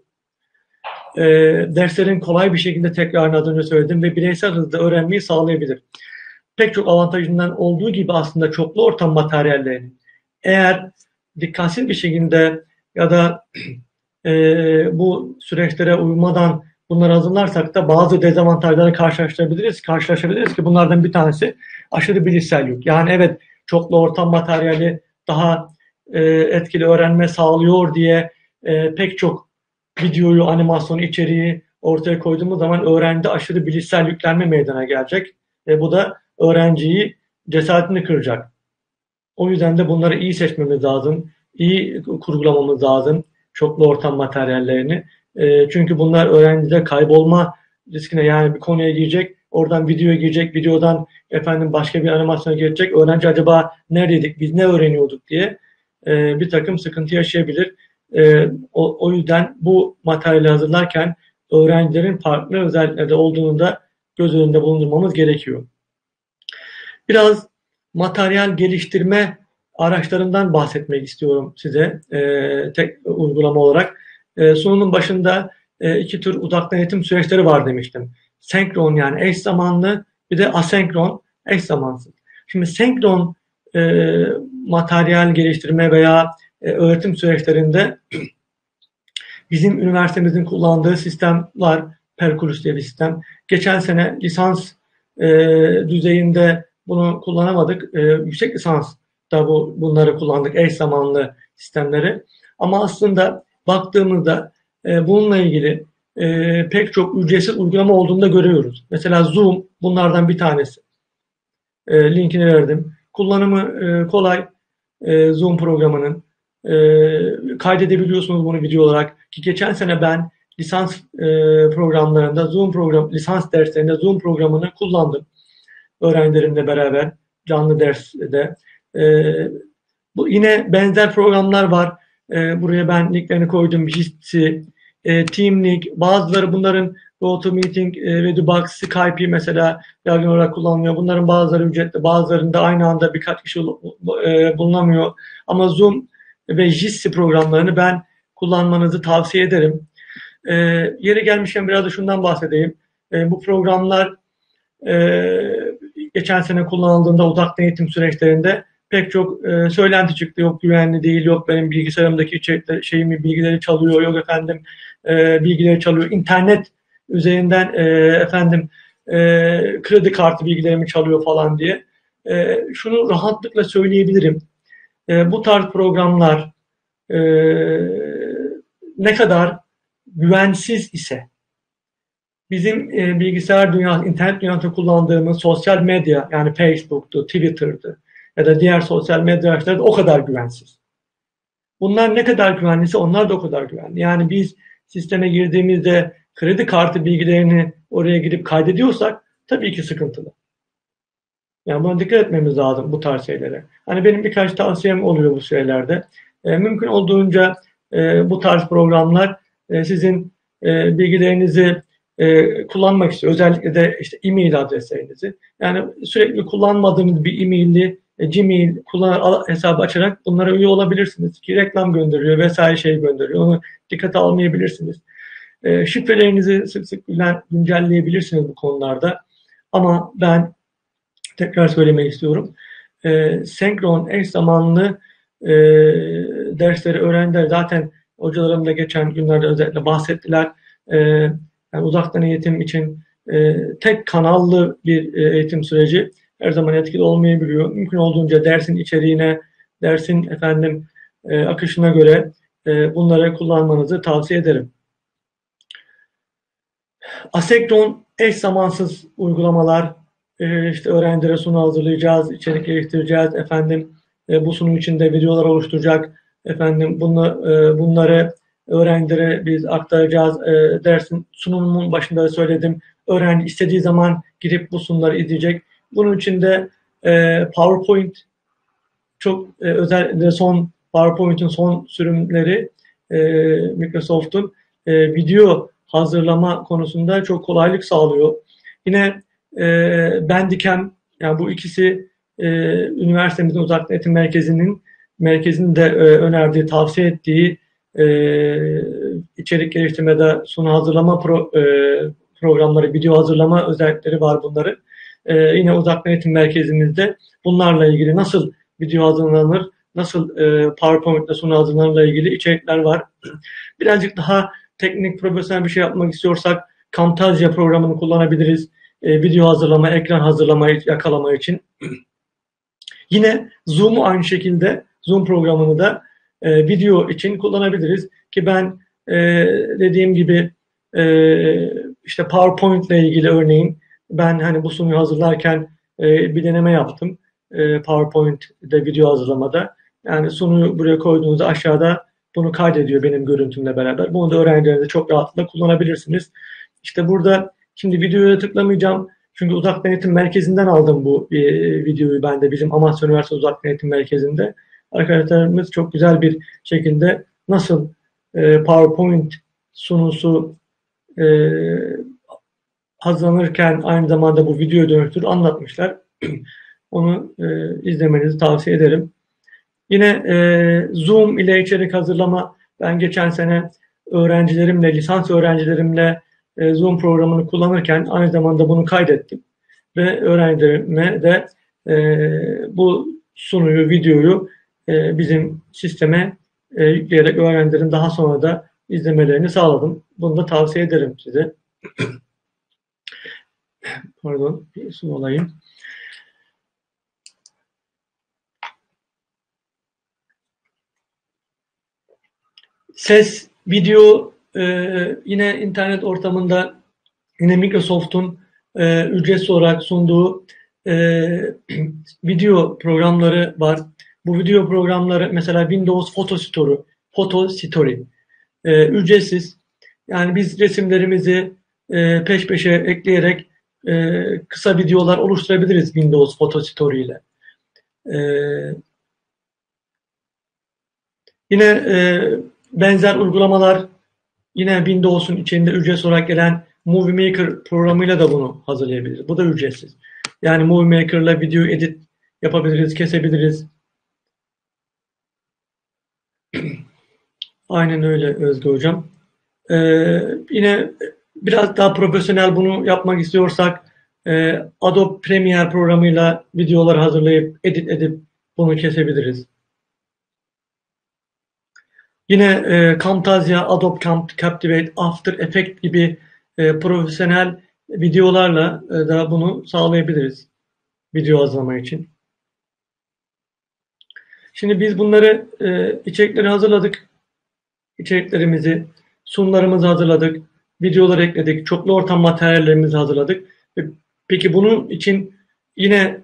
Derslerin kolay bir şekilde tekrarladığını söyledim ve bireysel hızda öğrenmeyi sağlayabilir. Pek çok avantajından olduğu gibi aslında çoklu ortam materyallerinin eğer dikkatsiz bir şekilde ya da bu süreçlere uymadan bunları hazırlarsak da bazı dezavantajları karşılaşabiliriz ki bunlardan bir tanesi aşırı bilişsel yük. Yani evet, çoklu ortam materyali daha etkili öğrenme sağlıyor diye pek çok videoyu, animasyon içeriği ortaya koyduğumuz zaman öğrencide aşırı bilişsel yüklenme meydana gelecek. Bu da öğrenciyi cesaretini kıracak. O yüzden de bunları iyi seçmemiz lazım, iyi kurgulamamız lazım çoklu ortam materyallerini. Çünkü bunlar öğrencide kaybolma riskine, yani bir konuya girecek, oradan videoya girecek, videodan başka bir animasyona girecek. Öğrenci acaba neredeydik, biz ne öğreniyorduk diye bir takım sıkıntı yaşayabilir. O yüzden bu materyali hazırlarken öğrencilerin farklı özellikleri olduğunu da göz önünde bulundurmamız gerekiyor. Biraz materyal geliştirme araçlarından bahsetmek istiyorum size tek uygulama olarak. Sununun başında iki tür uzaktan eğitim süreçleri var demiştim. Senkron, yani eş zamanlı, bir de asenkron, eş zamansız. Şimdi senkron materyal geliştirme veya öğretim süreçlerinde bizim üniversitemizin kullandığı sistem var. Perkulus diye bir sistem. Geçen sene lisans düzeyinde bunu kullanamadık. Yüksek lisansta bunları kullandık, eş zamanlı sistemleri. Ama aslında baktığımızda bununla ilgili pek çok ücretsiz uygulama olduğunu da görüyoruz. Mesela Zoom bunlardan bir tanesi. Linkini verdim. Kullanımı kolay Zoom programının. Kaydedebiliyorsunuz bunu video olarak. Ki geçen sene ben lisans programlarında lisans derslerinde Zoom programını kullandım. Öğrencilerimle beraber canlı derste. Bu yine benzer programlar var. Buraya ben linklerini koydum. Jitsi, TeamLink, bazıları bunların GoToMeeting, Redubox, Skype mesela yaygın olarak kullanılıyor. Bunların bazıları ücretli, bazılarında aynı anda birkaç kişi bulunamıyor. Ama Zoom ve Jitsi programlarını ben kullanmanızı tavsiye ederim. Yeri gelmişken biraz da şundan bahsedeyim. Bu programlar geçen sene kullanıldığında uzaktan eğitim süreçlerinde pek çok söylenti çıktı. Yok güvenli değil, yok benim bilgisayarımdaki bilgileri çalıyor, yok bilgileri çalıyor. İnternet üzerinden kredi kartı bilgilerimi çalıyor falan diye. Şunu rahatlıkla söyleyebilirim. Bu tarz programlar ne kadar güvensiz ise bizim bilgisayar dünyası, internet dünyasında kullandığımız sosyal medya, yani Facebook'tu, Twitter'dı ya da diğer sosyal medya araçları da o kadar güvensiz. Bunlar ne kadar güvenliyse onlar da o kadar güvenli. Yani biz sisteme girdiğimizde kredi kartı bilgilerini oraya girip kaydediyorsak tabii ki sıkıntılı. Yani buna dikkat etmemiz lazım, bu tarz şeylere. Hani benim birkaç tavsiyem oluyor bu şeylerde. Mümkün olduğunca bu tarz programlar sizin bilgilerinizi kullanmak istiyor. Özellikle de işte e-mail adreslerinizi. Yani sürekli kullanmadığınız bir e-mail'i Gmail hesabı açarak bunlara üye olabilirsiniz. Ki reklam gönderiyor vesaire şey gönderiyor. Onu dikkate almayabilirsiniz. Şifrelerinizi sık sık güncelleyebilirsiniz bu konularda. Ama ben tekrar söylemek istiyorum. Senkron, eş zamanlı dersleri öğrenciler zaten hocalarım da geçen günlerde özellikle bahsettiler. Yani uzaktan eğitim için tek kanallı bir eğitim süreci. her zaman etkili olmayabiliyor. Mümkün olduğunca dersin içeriğine, dersin akışına göre bunları kullanmanızı tavsiye ederim. Asenkron eş zamansız uygulamalar, işte öğrencilere sunu hazırlayacağız, içerik geliştireceğiz, bu sunum içinde videolar oluşturacak, bunları öğrencilere biz aktaracağız. Dersin sunumunun başında söyledim, öğrenci istediği zaman girip bu sunumları izleyecek. Bunun için de PowerPoint çok özel, PowerPoint'in son sürümleri Microsoft'un video hazırlama konusunda çok kolaylık sağlıyor. Yine Bandicam, yani bu ikisi üniversitemizin uzaktan eğitim merkezinin de önerdiği, tavsiye ettiği içerik geliştirmede sunu hazırlama programları, video hazırlama özellikleri var bunların. Yine uzaktan eğitim merkezimizde bunlarla ilgili nasıl video hazırlanır, nasıl PowerPoint'te sunu hazırlanırla ilgili içerikler var. Birazcık daha teknik, profesyonel bir şey yapmak istiyorsak Camtasia programını kullanabiliriz. Video hazırlama, ekran hazırlamayı yakalama için. Yine Zoom'u aynı şekilde, Zoom programını da video için kullanabiliriz. Ki ben dediğim gibi işte PowerPoint ile ilgili örneğin ben bu sunuyu hazırlarken bir deneme yaptım. PowerPoint'de video hazırlamada. Yani sunuyu buraya koyduğunuzda aşağıda bunu kaydediyor benim görüntümle beraber. Bunu da öğrencilerinize çok rahatlıkla kullanabilirsiniz. İşte burada şimdi videoya tıklamayacağım. Çünkü uzaktan eğitim merkezinden aldım bu videoyu ben de bizim Amasya Üniversitesi Uzaktan Eğitim Merkezi'nde. Arkadaşlarımız çok güzel bir şekilde nasıl PowerPoint sunusu hazırlanırken aynı zamanda bu videoya dönüştürür anlatmışlar. Onu izlemenizi tavsiye ederim. Yine Zoom ile içerik hazırlama. Ben geçen sene lisans öğrencilerimle Zoom programını kullanırken aynı zamanda bunu kaydettim. Ve öğrencilerime de bu sunuyu, videoyu bizim sisteme yükleyerek öğrencilerin daha sonra da izlemelerini sağladım. Bunu da tavsiye ederim size. Pardon, bir su olayım. Ses, video yine internet ortamında yine Microsoft'un ücretsiz olarak sunduğu video programları var. Bu video programları mesela Windows Photo Story ücretsiz. Yani biz resimlerimizi peş peşe ekleyerek kısa videolar oluşturabiliriz Windows Photo Story ile. Yine benzer uygulamalar yine Windows'un içinde ücretsiz olarak gelen Movie Maker programıyla da bunu hazırlayabiliriz. Bu da ücretsiz. Yani Movie Maker'la video edit yapabiliriz, kesebiliriz. Aynen öyle Özge Hocam. Yine biraz daha profesyonel bunu yapmak istiyorsak Adobe Premiere programıyla videolar hazırlayıp edit edip bunu kesebiliriz. Yine Camtasia, Adobe Captivate, After Effects gibi profesyonel videolarla da bunu sağlayabiliriz video hazırlama için. Şimdi biz bunları içerikleri hazırladık. İçeriklerimizi, sunumlarımızı hazırladık. Videoları ekledik. Çoklu ortam materyallerimizi hazırladık. Peki bunun için yine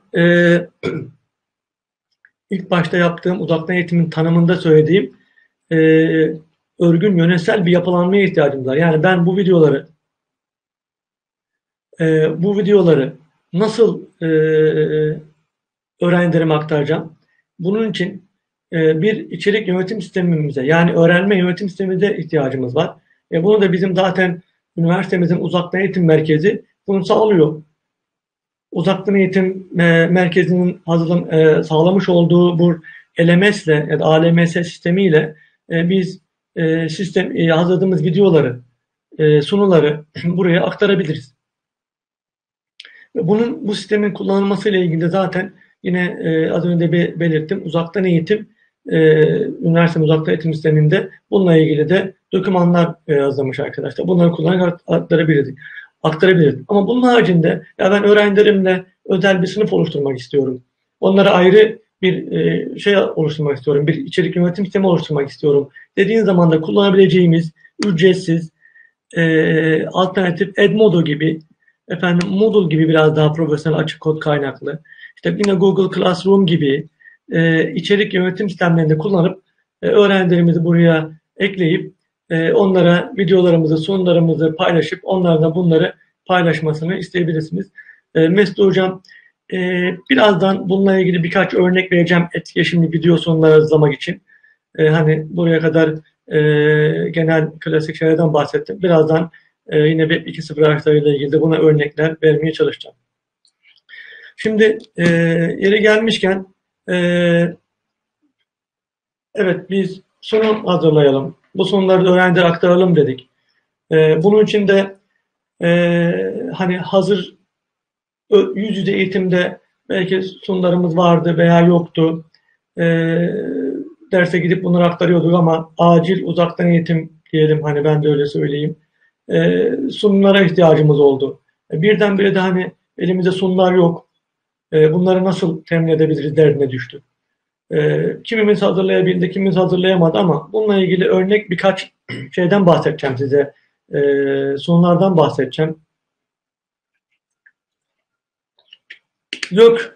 ilk başta yaptığım uzaktan eğitimin tanımında söylediğim örgün yönetsel bir yapılanmaya ihtiyacımız var. Yani ben bu videoları nasıl öğrencilerime aktaracağım? Bunun için bir içerik yönetim sistemimize, yani öğrenme yönetim sistemimize ihtiyacımız var. Bunu da bizim zaten üniversitemizin uzaktan eğitim merkezi bunu sağlıyor. Uzaktan eğitim merkezinin sağlamış olduğu bu LMS ile ya da ALMS sistemiyle biz hazırladığımız videoları, sunuları buraya aktarabiliriz. Bu sistemin kullanılması ile ilgili zaten yine az önce belirttim. Uzaktan eğitim, üniversite uzaktan eğitim sisteminde bununla ilgili de dokümanlar hazırlamış arkadaşlar. Bunları kullanarak aktarabiliriz. Ama bunun haricinde ya ben öğrencilerimle özel bir sınıf oluşturmak istiyorum. Onlara ayrı bir şey oluşturmak istiyorum. Bir içerik yönetim sistemi oluşturmak istiyorum. Dediğin zaman da kullanabileceğimiz ücretsiz alternatif Edmodo gibi, efendim Moodle gibi biraz daha profesyonel açık kod kaynaklı, işte yine Google Classroom gibi içerik yönetim sistemlerinde kullanıp öğrencilerimizi buraya ekleyip onlara videolarımızı, sunumlarımızı paylaşıp onlardan bunları paylaşmasını isteyebilirsiniz. Mesut Hocam, birazdan bununla ilgili birkaç örnek vereceğim etkileşimli video sunumları hazırlamak için. Hani buraya kadar genel klasik şeylerden bahsettim. Birazdan yine Web 2.0 araçlarıyla ilgili de buna örnekler vermeye çalışacağım. Şimdi yeri gelmişken evet biz sunum hazırlayalım. Bu sunumları da öğrencilere aktaralım dedik. Bunun için de hani hazır yüz yüze eğitimde belki sunumlarımız vardı veya yoktu. Derse gidip bunları aktarıyorduk ama acil uzaktan eğitim diyelim, hani ben de öyle söyleyeyim. Sunumlara ihtiyacımız oldu. Birdenbire de hani elimizde sunumlar yok. Bunları nasıl temin edebiliriz derdine düştük. Kimimiz hazırlayabildi, kimimiz hazırlayamadı ama bununla ilgili örnek birkaç şeyden bahsedeceğim size. Sunumlardan bahsedeceğim. YÖK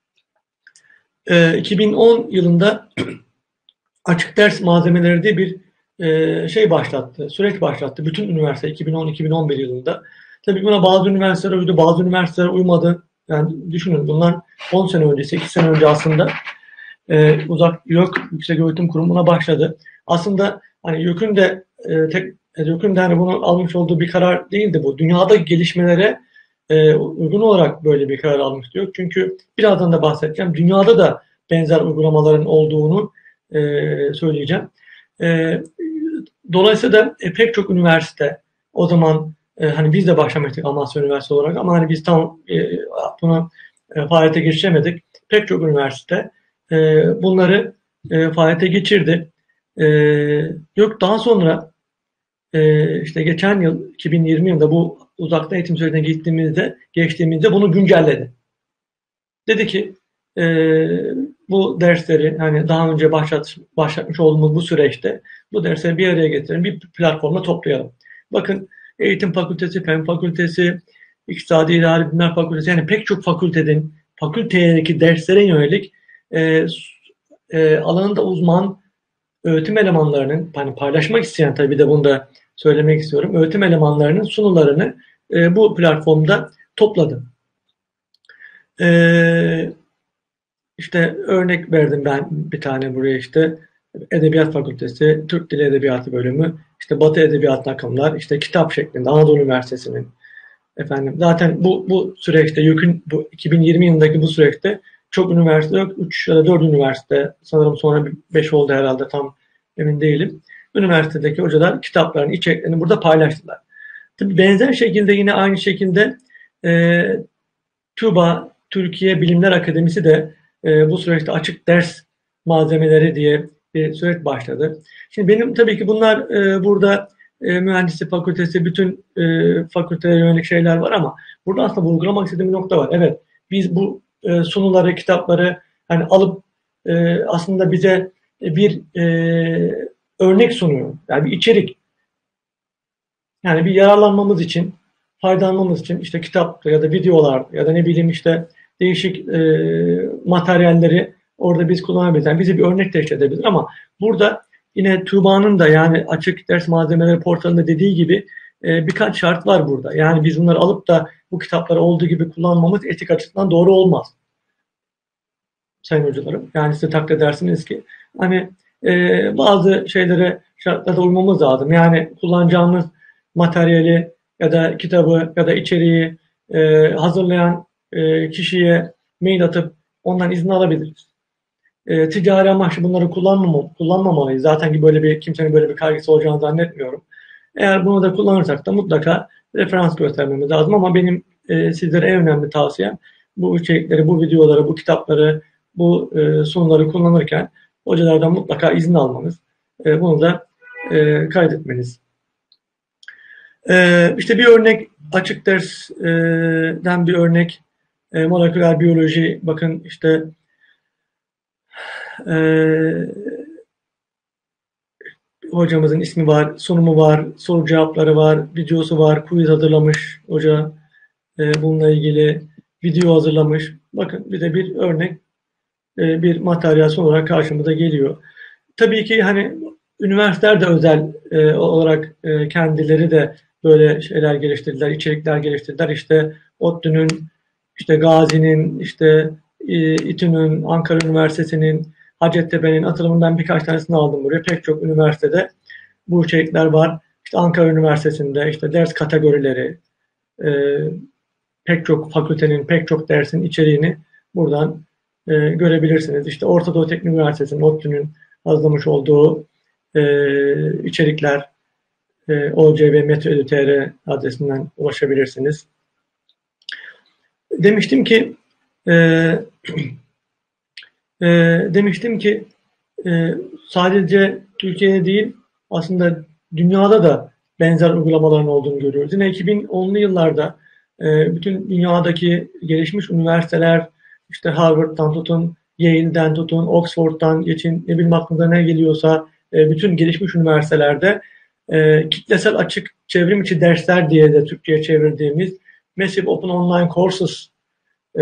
2010 yılında açık ders malzemeleri diye bir şey başlattı, süreç başlattı. Bütün üniversite 2010-2011 yılında. Tabii buna bazı üniversiteler uydu, bazı üniversiteler uymadı. Yani düşünün, bundan 10 sene önce, 8 sene önce aslında uzak YÖK Yüksek Öğretim Kurumu'na başladı. Aslında hani YÖK'ün de hani bunu almış olduğu bir karar değildi bu. Dünyadaki gelişmelere uygun olarak böyle bir karar almıştı YÖK. Çünkü birazdan da bahsedeceğim. Dünyada da benzer uygulamaların olduğunu söyleyeceğim. Dolayısıyla da pek çok üniversite o zaman hani biz de başlamıştık Amasya Üniversitesi olarak ama hani biz tam bunu faaliyete geçiremedik. Pek çok üniversite bunları faaliyete geçirdi. Yok daha sonra işte geçen yıl 2020 yılında bu uzaktan eğitim sürecine geçtiğimizde bunu güncelledi. Dedi ki bu dersleri hani daha önce başlatmış olduğumuz bu süreçte bu dersleri bir araya getirelim, bir platformda toplayalım. Bakın Eğitim Fakültesi, Fen Fakültesi, İktisadi İdari Bilimler Fakültesi, yani pek çok fakültedeki derslere yönelik alanında uzman öğretim elemanlarının, hani paylaşmak isteyen, tabii de bunu da söylemek istiyorum, öğretim elemanlarının sunularını bu platformda topladım. İşte örnek verdim ben bir tane buraya, işte Edebiyat Fakültesi, Türk Dili Edebiyatı bölümü, işte Batı Edebiyat akımlar, işte kitap şeklinde Anadolu Üniversitesi'nin, efendim zaten bu süreçte YÖK'ün bu 2020 yılındaki bu süreçte çok üniversite yok. 3 ya da 4 üniversite, sanırım sonra 5 oldu herhalde, tam emin değilim. Üniversitedeki hocalar kitapların içeriklerini burada paylaştılar. Tabii benzer şekilde, yine aynı şekilde TÜBA, Türkiye Bilimler Akademisi de bu süreçte açık ders malzemeleri diye bir süreç başladı. Şimdi benim tabii ki bunlar burada mühendislik fakültesi, bütün fakültelere yönelik şeyler var ama burada aslında vurgulamak istediğim bir nokta var. Evet, biz bu sunuları, kitapları hani alıp aslında bize bir örnek sunuyor. Yani bir içerik. Yani bir yararlanmamız için, faydalanmamız için işte kitap ya da videolar ya da ne bileyim işte değişik materyalleri orada biz kullanabiliriz. Yani bize bir örnek teşkil edebilir ama burada yine TÜBA'nın da, yani açık ders malzemeleri portalında dediği gibi birkaç şart var burada. Yani biz bunları alıp da bu kitapları olduğu gibi kullanmamız etik açısından doğru olmaz. Sayın hocalarım. Yani size takdir edersiniz ki hani bazı şeylere, şartlara uymamız lazım. Yani kullanacağımız materyali ya da kitabı ya da içeriği hazırlayan kişiye mail atıp ondan izin alabiliriz. Ticari amaçlı bunları kullanmamalıyız. Zaten ki kimsenin böyle bir kaygısı olacağını zannetmiyorum. Eğer bunu da kullanırsak da mutlaka referans göstermemiz lazım ama benim sizlere en önemli tavsiyem bu içerikleri, bu videoları, bu kitapları, bu sunumları kullanırken hocalardan mutlaka izin almanız, bunu da kaydetmeniz. İşte bir örnek, açık dersten bir örnek Moleküler biyoloji, bakın işte hocamızın ismi var, sunumu var, soru cevapları var, videosu var, quiz hazırlamış hoca. Bununla ilgili video hazırlamış. Bakın bir de bir örnek, bir materyal olarak karşımıza geliyor. Tabii ki hani üniversiteler de özel olarak kendileri de böyle şeyler geliştirdiler, içerikler geliştirdiler. İşte ODTÜ'nün, işte Gazi'nin, işte İTÜ'nün, Ankara Üniversitesi'nin, Hacettepe'nin atılımından birkaç tanesini aldım buraya. Pek çok üniversitede bu içerikler var. İşte Ankara Üniversitesi'nde işte ders kategorileri, e, pek çok fakültenin, pek çok dersin içeriğini buradan görebilirsiniz. İşte Orta Doğu Teknik Üniversitesi'nin, ODTÜ'nün hazırlamış olduğu içerikler ocv.meto.edu.tr adresinden ulaşabilirsiniz. Demiştim ki e, demiştim ki sadece Türkiye'de değil, aslında dünyada da benzer uygulamaların olduğunu görüyoruz. Yine 2010'lu yıllarda bütün dünyadaki gelişmiş üniversiteler, işte Harvard'dan tutun, Yale'den tutun, Oxford'dan geçin, ne bileyim aklınıza ne geliyorsa bütün gelişmiş üniversitelerde kitlesel açık çevrim içi dersler diye de Türkçe'ye çevirdiğimiz Massive Open Online Courses e,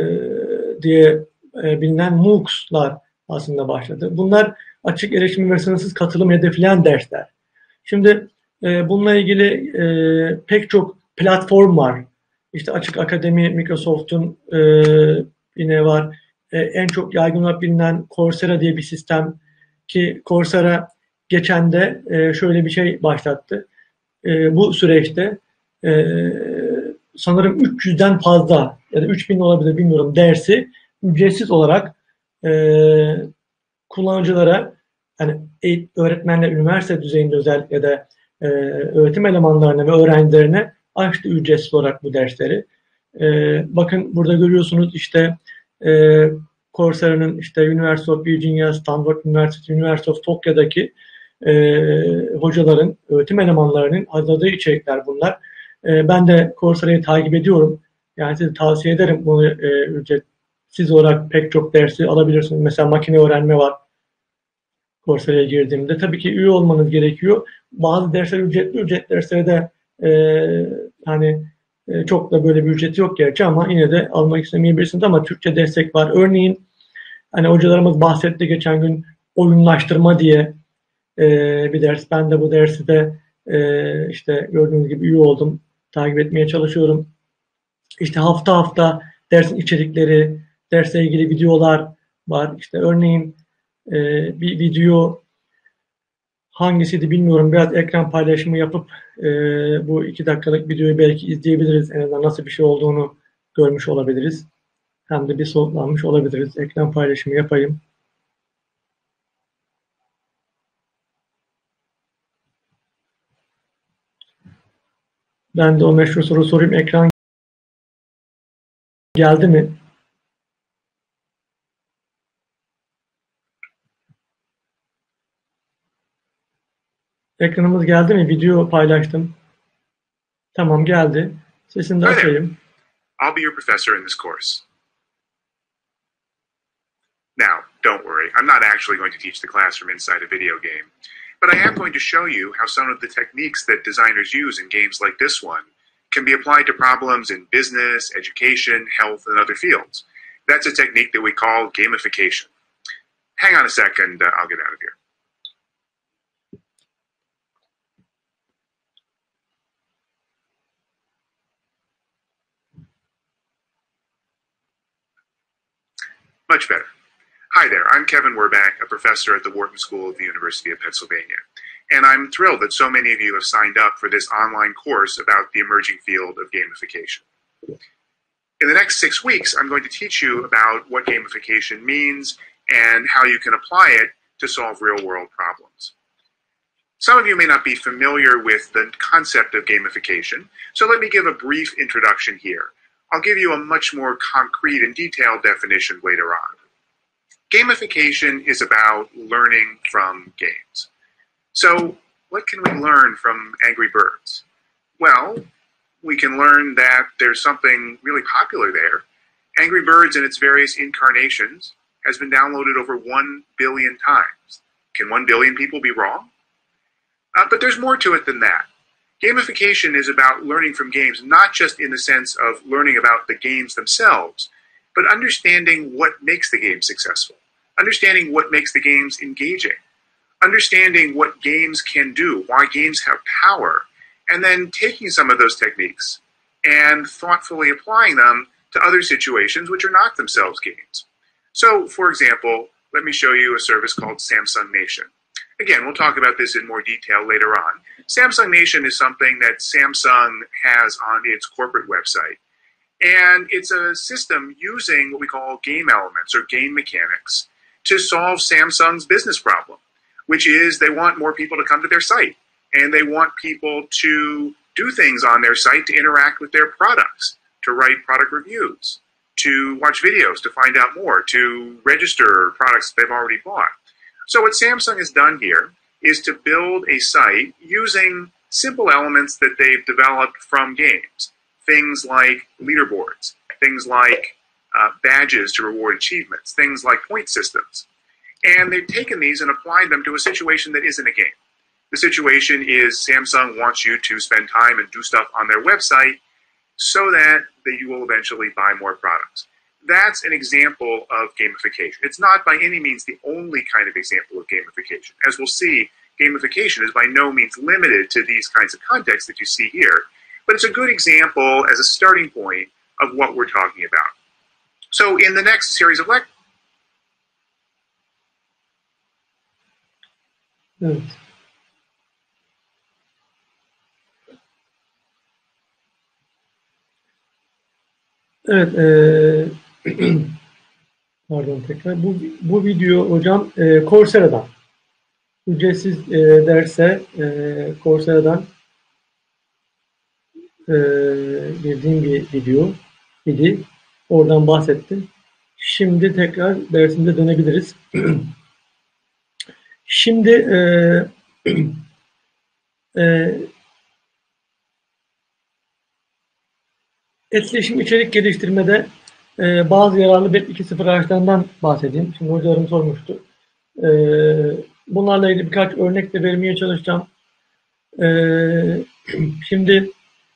diye bilinen MOOC'lar aslında başladı. Bunlar açık erişim ve sınırsız katılım hedefleyen dersler. Şimdi bununla ilgili pek çok platform var. İşte Açık Akademi, Microsoft'un yine var. En çok yaygın olarak bilinen Coursera diye bir sistem, ki Coursera geçen de şöyle bir şey başlattı. Bu süreçte e, sanırım 300'den fazla ya da 3000 olabilir bilmiyorum dersi ücretsiz olarak e, kullanıcılara, yani öğretmenler, üniversite düzeyinde özel ya da öğretim elemanlarına ve öğrencilerine açtı ücretsiz olarak bu dersleri. Bakın burada görüyorsunuz işte Coursera'nın işte University of Virginia, Stanford University, University of Tokyo'daki hocaların, öğretim elemanlarının hazırladığı içerikler bunlar. Ben de Coursera'yı takip ediyorum. Yani size tavsiye ederim bunu ücretsiz olarak pek çok dersi alabilirsiniz. Mesela makine öğrenme var. Coursera'ya girdiğimde. Tabii ki üye olmanız gerekiyor. Bazı dersler ücretli, ücret dersleri de hani çok da böyle bir ücreti yok gerçi ama yine de almak istemeyebilirsiniz, ama Türkçe destek var. Örneğin hani hocalarımız bahsetti geçen gün, oyunlaştırma diye bir ders. Ben de bu dersi de işte gördüğünüz gibi üye oldum. Takip etmeye çalışıyorum. İşte hafta hafta dersin içerikleri, dersle ilgili videolar var. İşte örneğin bir video hangisiydi bilmiyorum. Biraz ekran paylaşımı yapıp bu 2 dakikalık videoyu belki izleyebiliriz. En azından nasıl bir şey olduğunu görmüş olabiliriz. Hem de bir soluklanmış olabiliriz. Ekran paylaşımı yapayım. Ben de o meşhur soru sorayım. Ekran geldi mi? Ekranımız geldi mi? Video paylaştım. Tamam, geldi. Sesini de Hi there. açayım. I'll be your professor in this course. Now, don't worry, I'm not actually going to teach the class from inside a video game, but I am going to show you how some of the techniques that designers use in games like this one can be applied to problems in business, education, health, and other fields. That's a technique that we call gamification. Hang on a second, I'll get out of here. Much better. Hi there, I'm Kevin Werback, a professor at the Wharton School of the University of Pennsylvania. And I'm thrilled that so many of you have signed up for this online course about the emerging field of gamification. In the next 6 weeks, I'm going to teach you about what gamification means and how you can apply it to solve real-world problems. Some of you may not be familiar with the concept of gamification, so let me give a brief introduction here. I'll give you a much more concrete and detailed definition later on. Gamification is about learning from games. So, what can we learn from Angry Birds? Well, we can learn that there's something really popular there, Angry Birds in its various incarnations has been downloaded over 1 billion times. Can 1 billion people be wrong? But there's more to it than that. Gamification is about learning from games, not just in the sense of learning about the games themselves, but understanding what makes the game successful, understanding what makes the games engaging, understanding what games can do, why games have power, and then taking some of those techniques and thoughtfully applying them to other situations which are not themselves games. So, for example, let me show you a service called Samsung Nation. Again, we'll talk about this in more detail later on. Samsung Nation is something that Samsung has on its corporate website. And it's a system using what we call game elements or game mechanics to solve Samsung's business problem, which is they want more people to come to their site. And they want people to do things on their site to interact with their products, to write product reviews, to watch videos, to find out more, to register products they've already bought. So what Samsung has done here is to build a site using simple elements that they've developed from games. Things like leaderboards, things like badges to reward achievements, things like point systems. And they've taken these and applied them to a situation that isn't a game. The situation is Samsung wants you to spend time and do stuff on their website so that you will eventually buy more products. That's an example of gamification. It's not by any means the only kind of example of gamification. As we'll see, gamification is by no means limited to these kinds of contexts that you see here, but it's a good example as a starting point of what we're talking about. So in the next series of lectures, Evet. Evet, pardon tekrar. Bu video hocam Coursera'dan. Ücretsiz derse Coursera'dan girdiğim bir video idi. Oradan bahsettim. Şimdi tekrar dersimize dönebiliriz. Şimdi etkileşim içerik geliştirmede bazı yararlı Web 2.0 araçlarından bahsedeyim. Şimdi hocalarım sormuştu. Bunlarla ilgili birkaç örnek de vermeye çalışacağım. Şimdi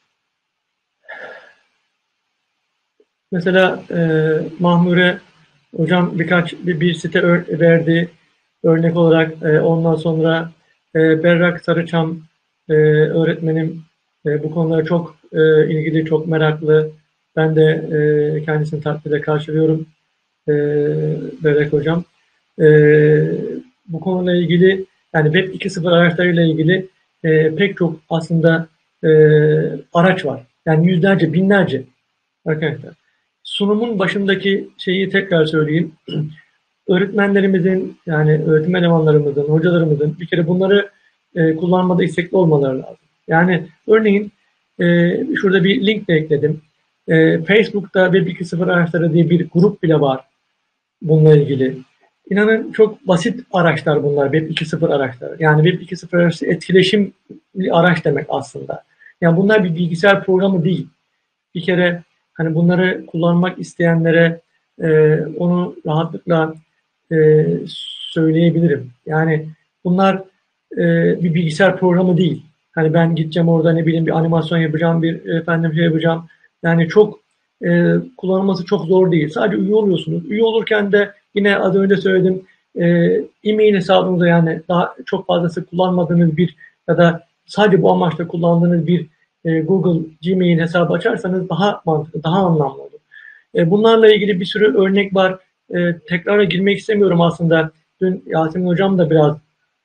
mesela Mahmure hocam bir site verdi örnek olarak. Ondan sonra Berrak Sarıçam öğretmenim bu konulara çok ilgili, çok meraklı. Ben de kendisini takdirle karşılıyorum Berrak hocam. Bu konuyla ilgili yani Web 2.0 araçlarıyla ilgili pek çok aslında araç var. Yani yüzlerce, binlerce arkadaşlar. Sunumun başındaki şeyi tekrar söyleyeyim. Öğretmenlerimizin yani öğretim elemanlarımızın, hocalarımızın bir kere bunları kullanmada istekli olmaları lazım. Yani örneğin şurada bir link de ekledim. Facebook'ta Web 2.0 araçları diye bir grup bile var bununla ilgili. İnanın çok basit araçlar bunlar, Web 2.0 araçları. Yani Web 2.0 araçları etkileşim araç demek aslında. Yani bunlar bir bilgisayar programı değil. Bir kere hani bunları kullanmak isteyenlere onu rahatlıkla söyleyebilirim. Yani bunlar bir bilgisayar programı değil. Hani ben gideceğim orada ne bileyim bir animasyon yapacağım, bir şey yapacağım. Yani çok kullanılması çok zor değil. Sadece üye oluyorsunuz. Üye olurken de yine az önce söyledim e-mail hesabınıza yani daha çok fazlası kullanmadığınız bir ya da sadece bu amaçla kullandığınız bir Google Gmail hesabı açarsanız daha mantıklı, daha anlamlı olur. Bunlarla ilgili bir sürü örnek var. Tekrara girmek istemiyorum aslında. Dün Yasemin hocam da biraz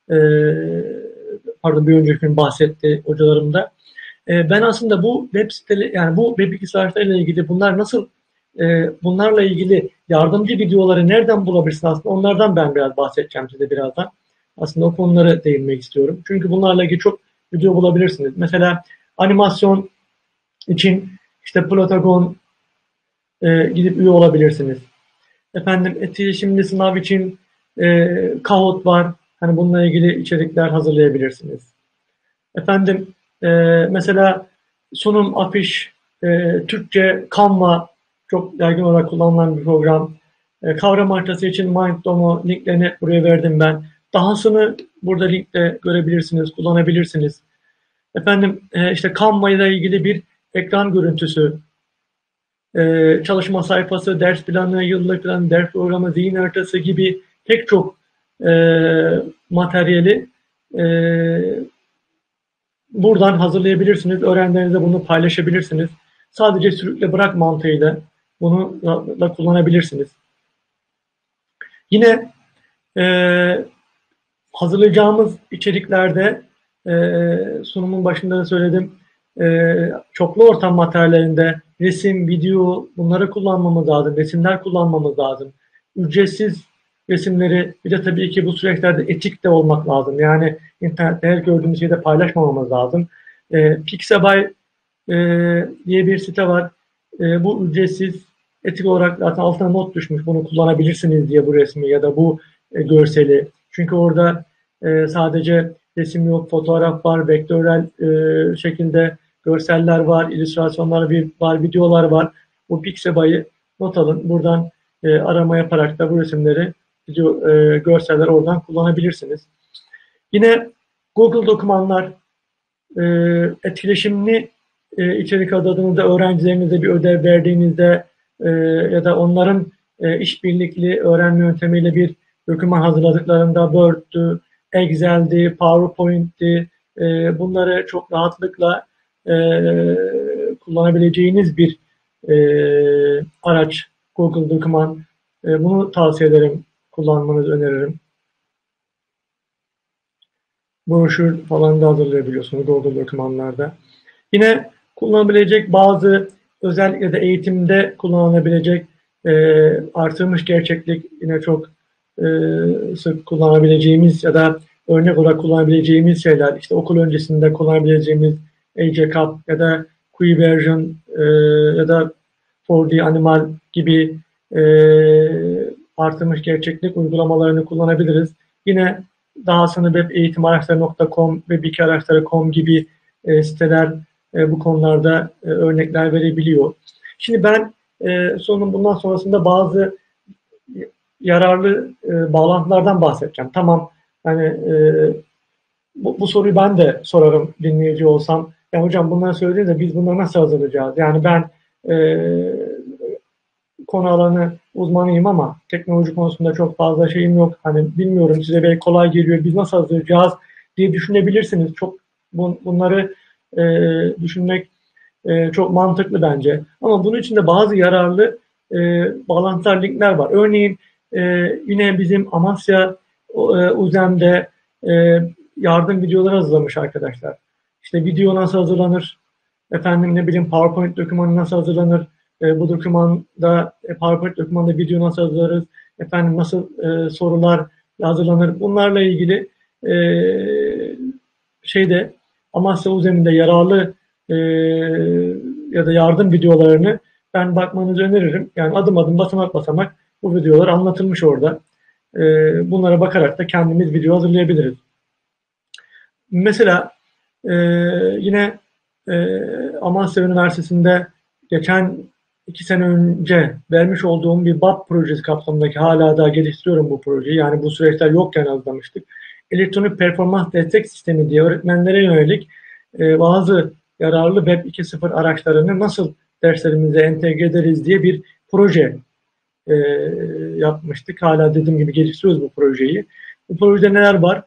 bir önceki gün bahsetti hocalarım da. Ben aslında bu web siteleri yani bu web bilgisayarlarla ilgili bunlar nasıl bunlarla ilgili yardımcı videoları nereden bulabilirsiniz aslında onlardan ben biraz bahsedeceğim size birazdan. Aslında o konulara değinmek istiyorum. Çünkü bunlarla ilgili çok video bulabilirsiniz. Mesela animasyon için işte Plotagon gidip üye olabilirsiniz. Efendim etkileşimli sınav için Kahoot var. Hani bununla ilgili içerikler hazırlayabilirsiniz. Efendim mesela sunum, afiş, Türkçe, Canva çok yaygın olarak kullanılan bir program. Kavram haritası için Minddomo linklerini buraya verdim ben. Dahasını burada linkte görebilirsiniz, kullanabilirsiniz. Efendim işte Canva ile ilgili bir ekran görüntüsü, çalışma sayfası, ders planı, yıllık planı, ders programı, zihin haritası gibi pek çok materyali buradan hazırlayabilirsiniz. Öğrencilerinizle bunu paylaşabilirsiniz. Sadece sürükle bırak mantığıyla bunu da kullanabilirsiniz. Yine hazırlayacağımız içeriklerde sunumun başında da söyledim. Çoklu ortam materyallerinde resim, video bunları kullanmamız lazım. Resimler kullanmamız lazım. Ücretsiz resimleri bir de tabii ki bu süreçlerde etik de olmak lazım. Yani internette her gördüğümüz şeyi de paylaşmamamız lazım. Pixabay diye bir site var. Bu ücretsiz, etik olarak zaten altına not düşmüş. Bunu kullanabilirsiniz diye bu resmi ya da bu görseli. Çünkü orada sadece resim yok, fotoğraf var, vektörel şekilde görseller var, illüstrasyonlar var, videolar var. Bu Pixabay'ı not alın. Buradan arama yaparak da bu resimleri, video, görseller oradan kullanabilirsiniz. Yine Google Dokümanlar etkileşimli içerik adadığınızda, öğrencilerinize bir ödev verdiğinizde ya da onların işbirlikli öğrenme yöntemiyle bir doküman hazırladıklarında Word'dü, Excel'di, PowerPoint'ti, bunları çok rahatlıkla kullanabileceğiniz bir araç Google Doküman. Bunu tavsiye ederim, kullanmanızı öneririm. Broşür falan da hazırlayabiliyorsunuz Google Dokümanlarda. Yine kullanabilecek bazı, özellikle de eğitimde kullanılabilecek artırmış gerçeklik, yine çok sık kullanabileceğimiz ya da örnek olarak kullanabileceğimiz şeyler, işte okul öncesinde kullanabileceğimiz AJCAP ya da Quiversion ya da 4D Animal gibi artırmış gerçeklik uygulamalarını kullanabiliriz. Yine dahasını webeğitimaraçları.com ve wikiraçları.com gibi siteler bu konularda örnekler verebiliyor. Şimdi ben bundan sonrasında bazı yararlı bağlantılardan bahsedeceğim. Tamam, hani bu soruyu ben de sorarım dinleyici olsam. Ya hocam bunları söyledi de biz bunları nasıl hazırlayacağız? Yani ben konu alanı uzmanıyım ama teknoloji konusunda çok fazla şeyim yok. Hani bilmiyorum, size belki kolay geliyor, biz nasıl hazırlayacağız diye düşünebilirsiniz. Çok bunları düşünmek çok mantıklı bence. Ama bunun için de bazı yararlı bağlantılar, linkler var. Örneğin yine bizim Amasya Uzem'de yardım videoları hazırlamış arkadaşlar. İşte video nasıl hazırlanır? Efendim ne bileyim PowerPoint dokümanı nasıl hazırlanır? Bu dokümanda PowerPoint dokümanında video nasıl hazırlarız? Efendim nasıl sorular hazırlanır? Bunlarla ilgili Amasya Uzem'inde yararlı ya da yardım videolarını ben bakmanızı öneririm. Yani adım adım, basamak basamak bu videolar anlatılmış orada. Bunlara bakarak da kendimiz video hazırlayabiliriz. Mesela yine Amasya Üniversitesi'nde geçen 2 sene önce vermiş olduğum bir BAP projesi kapsamındaki, hala daha geliştiriyorum bu projeyi. Yani bu süreçler yokken hazırlamıştık. Elektronik Performans Destek Sistemi diye öğretmenlere yönelik bazı yararlı Web 2.0 araçlarını nasıl derslerimize entegre ederiz diye bir proje yapmıştık. Hala dediğim gibi geliştiriyoruz bu projeyi. Bu projede neler var?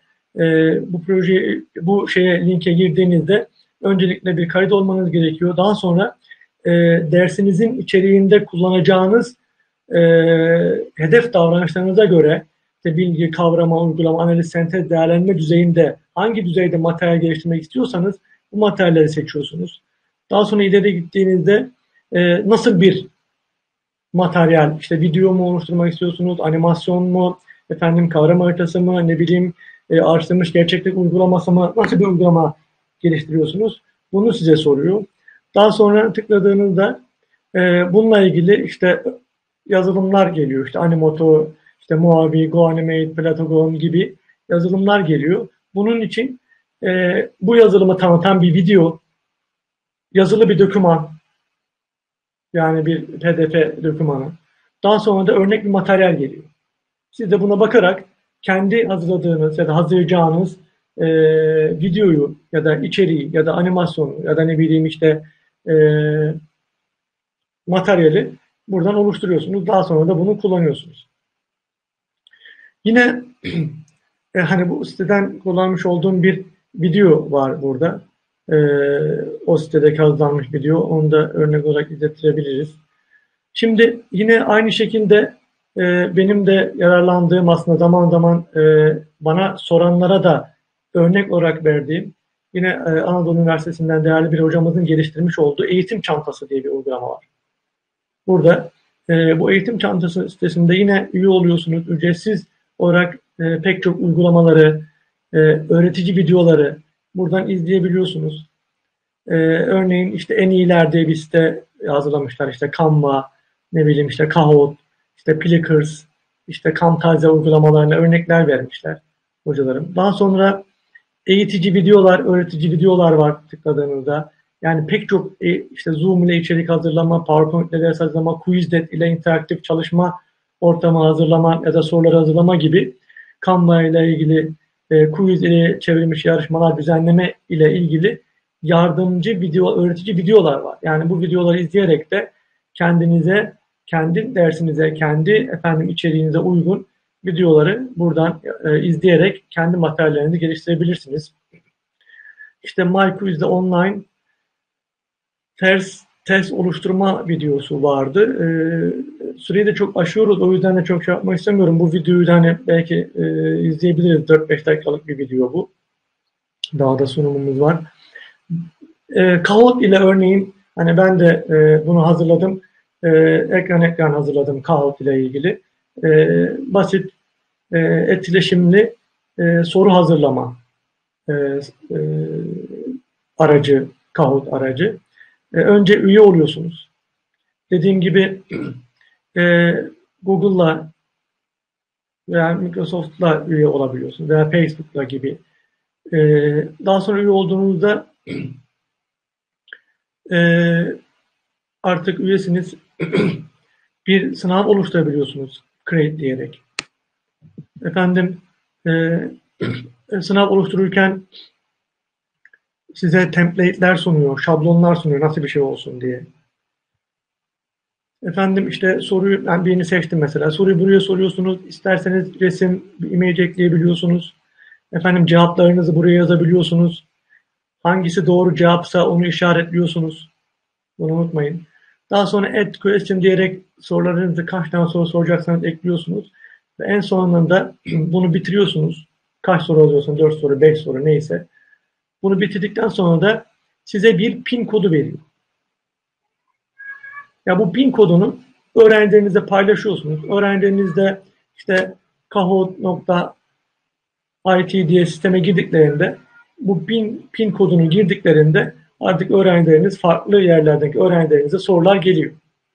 Bu linke girdiğinizde öncelikle bir kayıt olmanız gerekiyor. Daha sonra dersinizin içeriğinde kullanacağınız hedef davranışlarınıza göre işte bilgi, kavrama, uygulama, analiz, sentez, değerlendirme düzeyinde hangi düzeyde materyal geliştirmek istiyorsanız bu materyalleri seçiyorsunuz. Daha sonra ileri gittiğinizde nasıl bir materyal, işte video mu oluşturmak istiyorsunuz, animasyon mu, kavram haritası mı, artırılmış gerçeklik uygulaması mı, nasıl bir uygulama geliştiriyorsunuz? Bunu size soruyor. Daha sonra tıkladığınızda bununla ilgili işte yazılımlar geliyor. İşte Animoto, işte Moavi, GoAnimate, Platagon gibi yazılımlar geliyor. Bunun için bu yazılımı tanıtan bir video, yazılı bir doküman, Yani bir PDF dokümanı. Daha sonra da örnek bir materyal geliyor. Siz de buna bakarak kendi hazırladığınız ya da hazırlayacağınız videoyu ya da içeriği ya da animasyonu ya da ne bileyim işte e, materyali buradan oluşturuyorsunuz. Daha sonra da bunu kullanıyorsunuz. Yine hani bu siteden kullanmış olduğum bir video var burada. O sitedeki hazırlanmış video. Onu da örnek olarak izlettirebiliriz. Şimdi yine aynı şekilde benim de yararlandığım aslında zaman zaman bana soranlara da örnek olarak verdiğim yine Anadolu Üniversitesi'nden değerli bir hocamızın geliştirmiş olduğu eğitim çantası diye bir uygulama var. Burada bu eğitim çantası sitesinde yine üye oluyorsunuz. Ücretsiz olarak pek çok uygulamaları, öğretici videoları buradan izleyebiliyorsunuz. Örneğin işte en iyiler diye bir site hazırlamışlar. İşte Canva, ne bileyim işte Kahoot, işte Plickers, işte Camtasia uygulamalarına örnekler vermişler hocalarım. Daha sonra eğitici videolar, öğretici videolar var tıkladığınızda. Yani pek çok işte Zoom ile içerik hazırlama, PowerPoint ile ders hazırlama, Quizlet ile interaktif çalışma ortamı hazırlama ya da soruları hazırlama gibi Canva ile ilgili quiz ile çevrilmiş yarışmalar düzenleme ile ilgili yardımcı video, öğretici videolar var. Yani bu videoları izleyerek de kendinize, kendi dersinize, kendi içeriğinize uygun videoları buradan izleyerek kendi materyallerinizi geliştirebilirsiniz. İşte MyQuiz'de online test oluşturma videosu vardı. Süreyi de çok aşıyoruz. O yüzden de çok şey yapmak istemiyorum. Bu videoyu da hani belki izleyebiliriz. 4-5 dakikalık bir video bu. Daha da sunumumuz var. Kahoot ile örneğin hani ben de bunu hazırladım. Ekran hazırladım Kahoot ile ilgili. Basit etkileşimli soru hazırlama aracı, Kahoot aracı. Önce üye oluyorsunuz. Dediğim gibi Google'la veya Microsoft'la üye olabiliyorsunuz veya Facebook'la gibi. Daha sonra üye olduğunuzda artık üyesiniz. Bir sınav oluşturabiliyorsunuz Create diyerek. Sınav oluştururken size template'ler sunuyor, şablonlar sunuyor nasıl bir şey olsun diye. İşte soruyu ben birini seçtim mesela. Soruyu buraya soruyorsunuz. İsterseniz resim, bir image ekleyebiliyorsunuz. Cevaplarınızı buraya yazabiliyorsunuz. Hangisi doğru cevapsa onu işaretliyorsunuz. Bunu unutmayın. Daha sonra add question diyerek sorularınızı kaç tane soru soracaksanız ekliyorsunuz. Ve en sonunda bunu bitiriyorsunuz. Kaç soru alıyorsun? 4 soru, 5 soru neyse. Bunu bitirdikten sonra da size bir pin kodu veriyor. Ya bu pin kodunu öğrencilerinizle paylaşıyorsunuz. Öğrencileriniz işte kahoot.it diye sisteme girdiklerinde bu pin kodunu girdiklerinde artık öğrencileriniz farklı yerlerdeki öğrencilerinize sorular geliyor.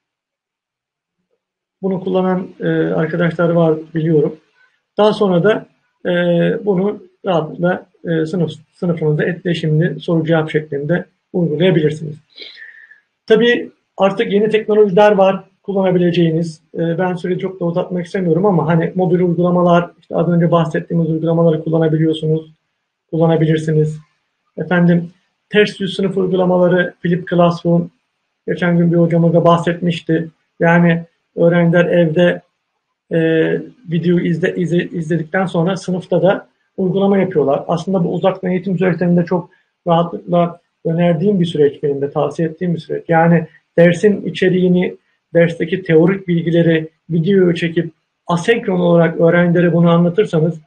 Bunu kullanan arkadaşlar var biliyorum. Daha sonra da bunu rahatlıkla sınıfınızda etkileşimli soru cevap şeklinde uygulayabilirsiniz. Tabii artık yeni teknolojiler var kullanabileceğiniz. Ben süreyi çok da uzatmak istemiyorum ama hani mobil uygulamalar, işte az önce bahsettiğimiz uygulamaları kullanabilirsiniz. Ters yüz sınıf uygulamaları, Flip Classroom, geçen gün bir hocamız da bahsetmişti. Yani öğrenciler evde videoyu izledikten sonra sınıfta da uygulama yapıyorlar. Aslında bu uzaktan eğitim süreçlerinde çok rahatlıkla önerdiğim bir süreç, benim de tavsiye ettiğim bir süreç. Yani dersin içeriğini, dersteki teorik bilgileri videoya çekip asenkron olarak öğrencilere bunu anlatırsanız,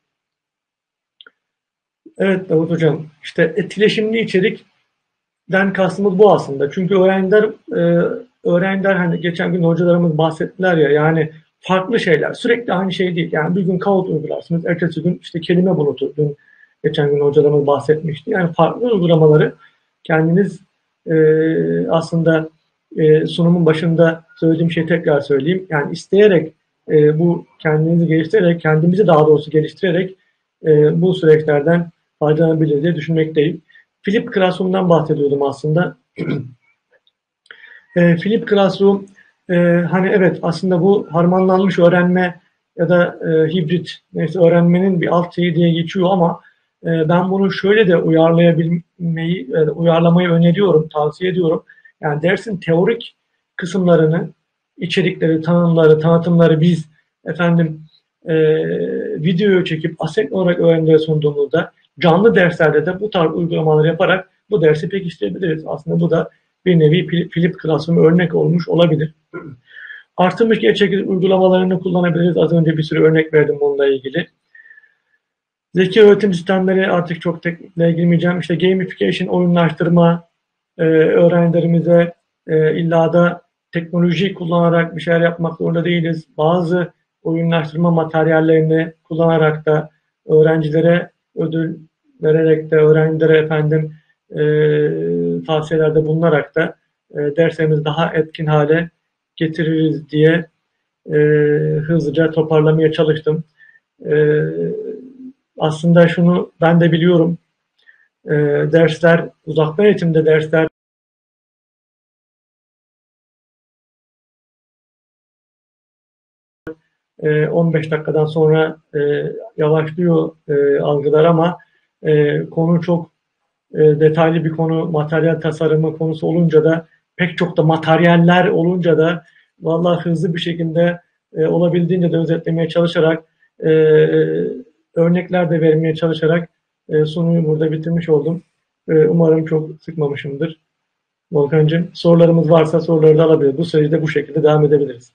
evet Davut Hocam, işte etkileşimli içerikten kastımız bu aslında. Çünkü öğrenciler hani geçen gün hocalarımız bahsettiler ya, yani farklı şeyler, sürekli aynı şey değil. Yani bir gün Kahoot uygularsınız, ertesi gün işte kelime bulutu, geçen gün hocalarımız bahsetmişti. Yani farklı uygulamaları kendiniz aslında sunumun başında söylediğim şeyi tekrar söyleyeyim. Yani isteyerek bu kendinizi geliştirerek, kendimizi daha doğrusu geliştirerek bu süreçlerden faydalanabilir diye düşünmekteyim. Flip Classroom'dan bahsediyordum aslında. Flip Classroom, hani evet aslında bu harmanlanmış öğrenme ya da hibrit neyse öğrenmenin bir alt şeyi diye geçiyor ama ben bunu şöyle de uyarlamayı öneriyorum, tavsiye ediyorum. Yani dersin teorik kısımlarını, içerikleri, tanımları, tanıtımları biz efendim e, videoyu çekip asenkron olarak öğrencilere sunduğumuzda canlı derslerde de bu tarz uygulamaları yaparak bu dersi pekiştirebiliriz. Aslında bu da bir nevi Flip Classroom örnek olmuş olabilir. Artırmış gerçeklik uygulamalarını kullanabiliriz. Az önce bir sürü örnek verdim bununla ilgili. Zeki öğretim sistemleri artık çok teknikle girmeyeceğim. İşte gamification, oyunlaştırma, öğrencilerimize illa da teknoloji kullanarak bir şeyler yapmak zorunda değiliz. Bazı oyunlaştırma materyallerini kullanarak da öğrencilere ödül vererek de öğrencilere tavsiyelerde bulunarak da derslerimizi daha etkin hale getiririz diye e, hızlıca toparlamaya çalıştım. E, Aslında şunu ben de biliyorum. Dersler, uzaktan eğitimde dersler 15 dakikadan sonra yavaşlıyor algılar ama konu çok detaylı bir konu, materyal tasarımı konusu olunca da pek çok da materyaller olunca da vallahi hızlı bir şekilde olabildiğince de özetlemeye çalışarak örnekler de vermeye çalışarak sunuyu burada bitirmiş oldum. Umarım çok sıkmamışımdır. Volkan'cığım sorularımız varsa soruları da alabiliriz. Bu süreci de bu şekilde devam edebiliriz.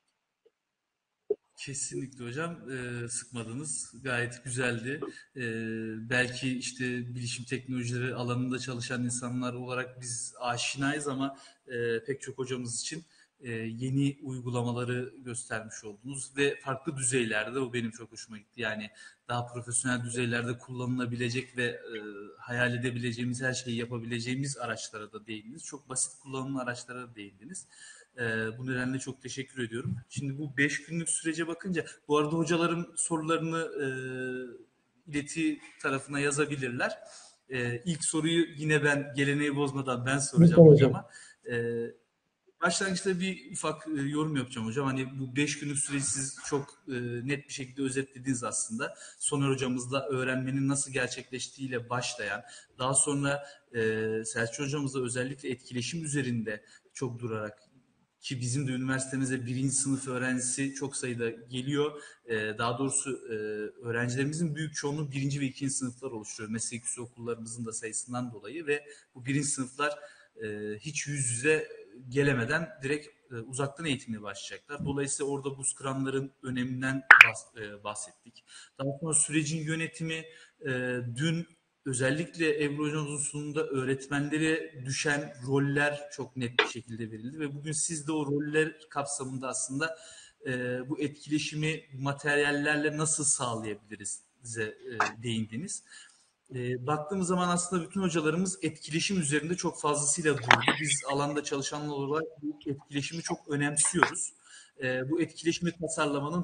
Kesinlikle hocam. Sıkmadınız. Gayet güzeldi. Belki işte bilişim teknolojileri alanında çalışan insanlar olarak biz aşinayız ama pek çok hocamız için yeni uygulamaları göstermiş oldunuz ve farklı düzeylerde bu benim çok hoşuma gitti. Yani daha profesyonel düzeylerde kullanılabilecek ve hayal edebileceğimiz her şeyi yapabileceğimiz araçlara da değindiniz. Çok basit kullanımlı araçlara da değindiniz. Bu nedenle çok teşekkür ediyorum. Şimdi bu 5 günlük sürece bakınca, bu arada hocalarım sorularını ileti tarafına yazabilirler. İlk soruyu yine ben geleneği bozmadan ben soracağım Lütfen hocam. hocama. Başlangıçta bir ufak yorum yapacağım hocam. Hani bu 5 günlük süreci siz çok net bir şekilde özetlediniz aslında. Soner hocamızla öğrenmenin nasıl gerçekleştiğiyle başlayan, daha sonra Selçuk hocamızla özellikle etkileşim üzerinde çok durarak, ki bizim de üniversitemize birinci sınıf öğrencisi çok sayıda geliyor. Daha doğrusu öğrencilerimizin büyük çoğunluğu birinci ve ikinci sınıflar oluşturuyor. Meslek yüksek okullarımızın da sayısından dolayı ve bu birinci sınıflar hiç yüz yüze gelemeden direkt uzaktan eğitimle başlayacaklar. Dolayısıyla orada buz kıranların öneminden bahsettik. Daha sonra sürecin yönetimi, dün özellikle Ebru Hocamızın sunumunda öğretmenlere düşen roller çok net bir şekilde verildi ve bugün siz de o roller kapsamında aslında bu etkileşimi materyallerle nasıl sağlayabiliriz size değindiniz. Baktığımız zaman aslında bütün hocalarımız etkileşim üzerinde çok fazlasıyla durdu. Biz alanda çalışanlar olarak bu etkileşimi çok önemsiyoruz. Bu etkileşimi tasarlamanın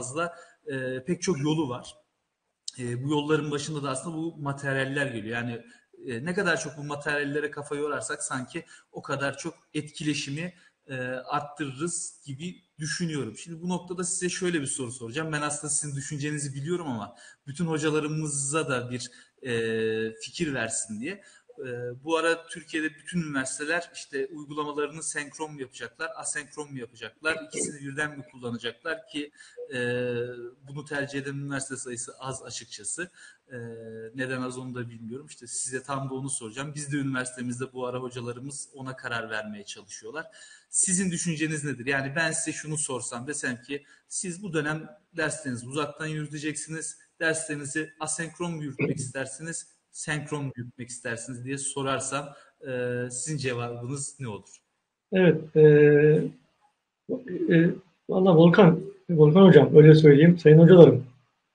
pek çok yolu var. Bu yolların başında da aslında bu materyaller geliyor. Yani ne kadar çok bu materyallere kafa yorarsak sanki o kadar çok etkileşimi arttırırız gibi düşünüyorum. Şimdi bu noktada size şöyle bir soru soracağım. Ben aslında sizin düşüncenizi biliyorum ama bütün hocalarımıza da bir fikir versin diye. Bu ara Türkiye'de bütün üniversiteler işte uygulamalarını senkron mu yapacaklar, asenkron mu yapacaklar, ikisini birden mi kullanacaklar ki bunu tercih eden üniversite sayısı az açıkçası. Neden az onu da bilmiyorum. İşte size tam da onu soracağım. Biz de üniversitemizde bu ara hocalarımız ona karar vermeye çalışıyorlar. Sizin düşünceniz nedir? Yani ben size şunu sorsam, desem ki siz bu dönem derslerinizi uzaktan yürüteceksiniz. Derslerinizi asenkron mu yürütmek istersiniz, senkron mu yürütmek istersiniz diye sorarsam sizin cevabınız ne olur? Evet, valla Volkan hocam öyle söyleyeyim sayın hocalarım.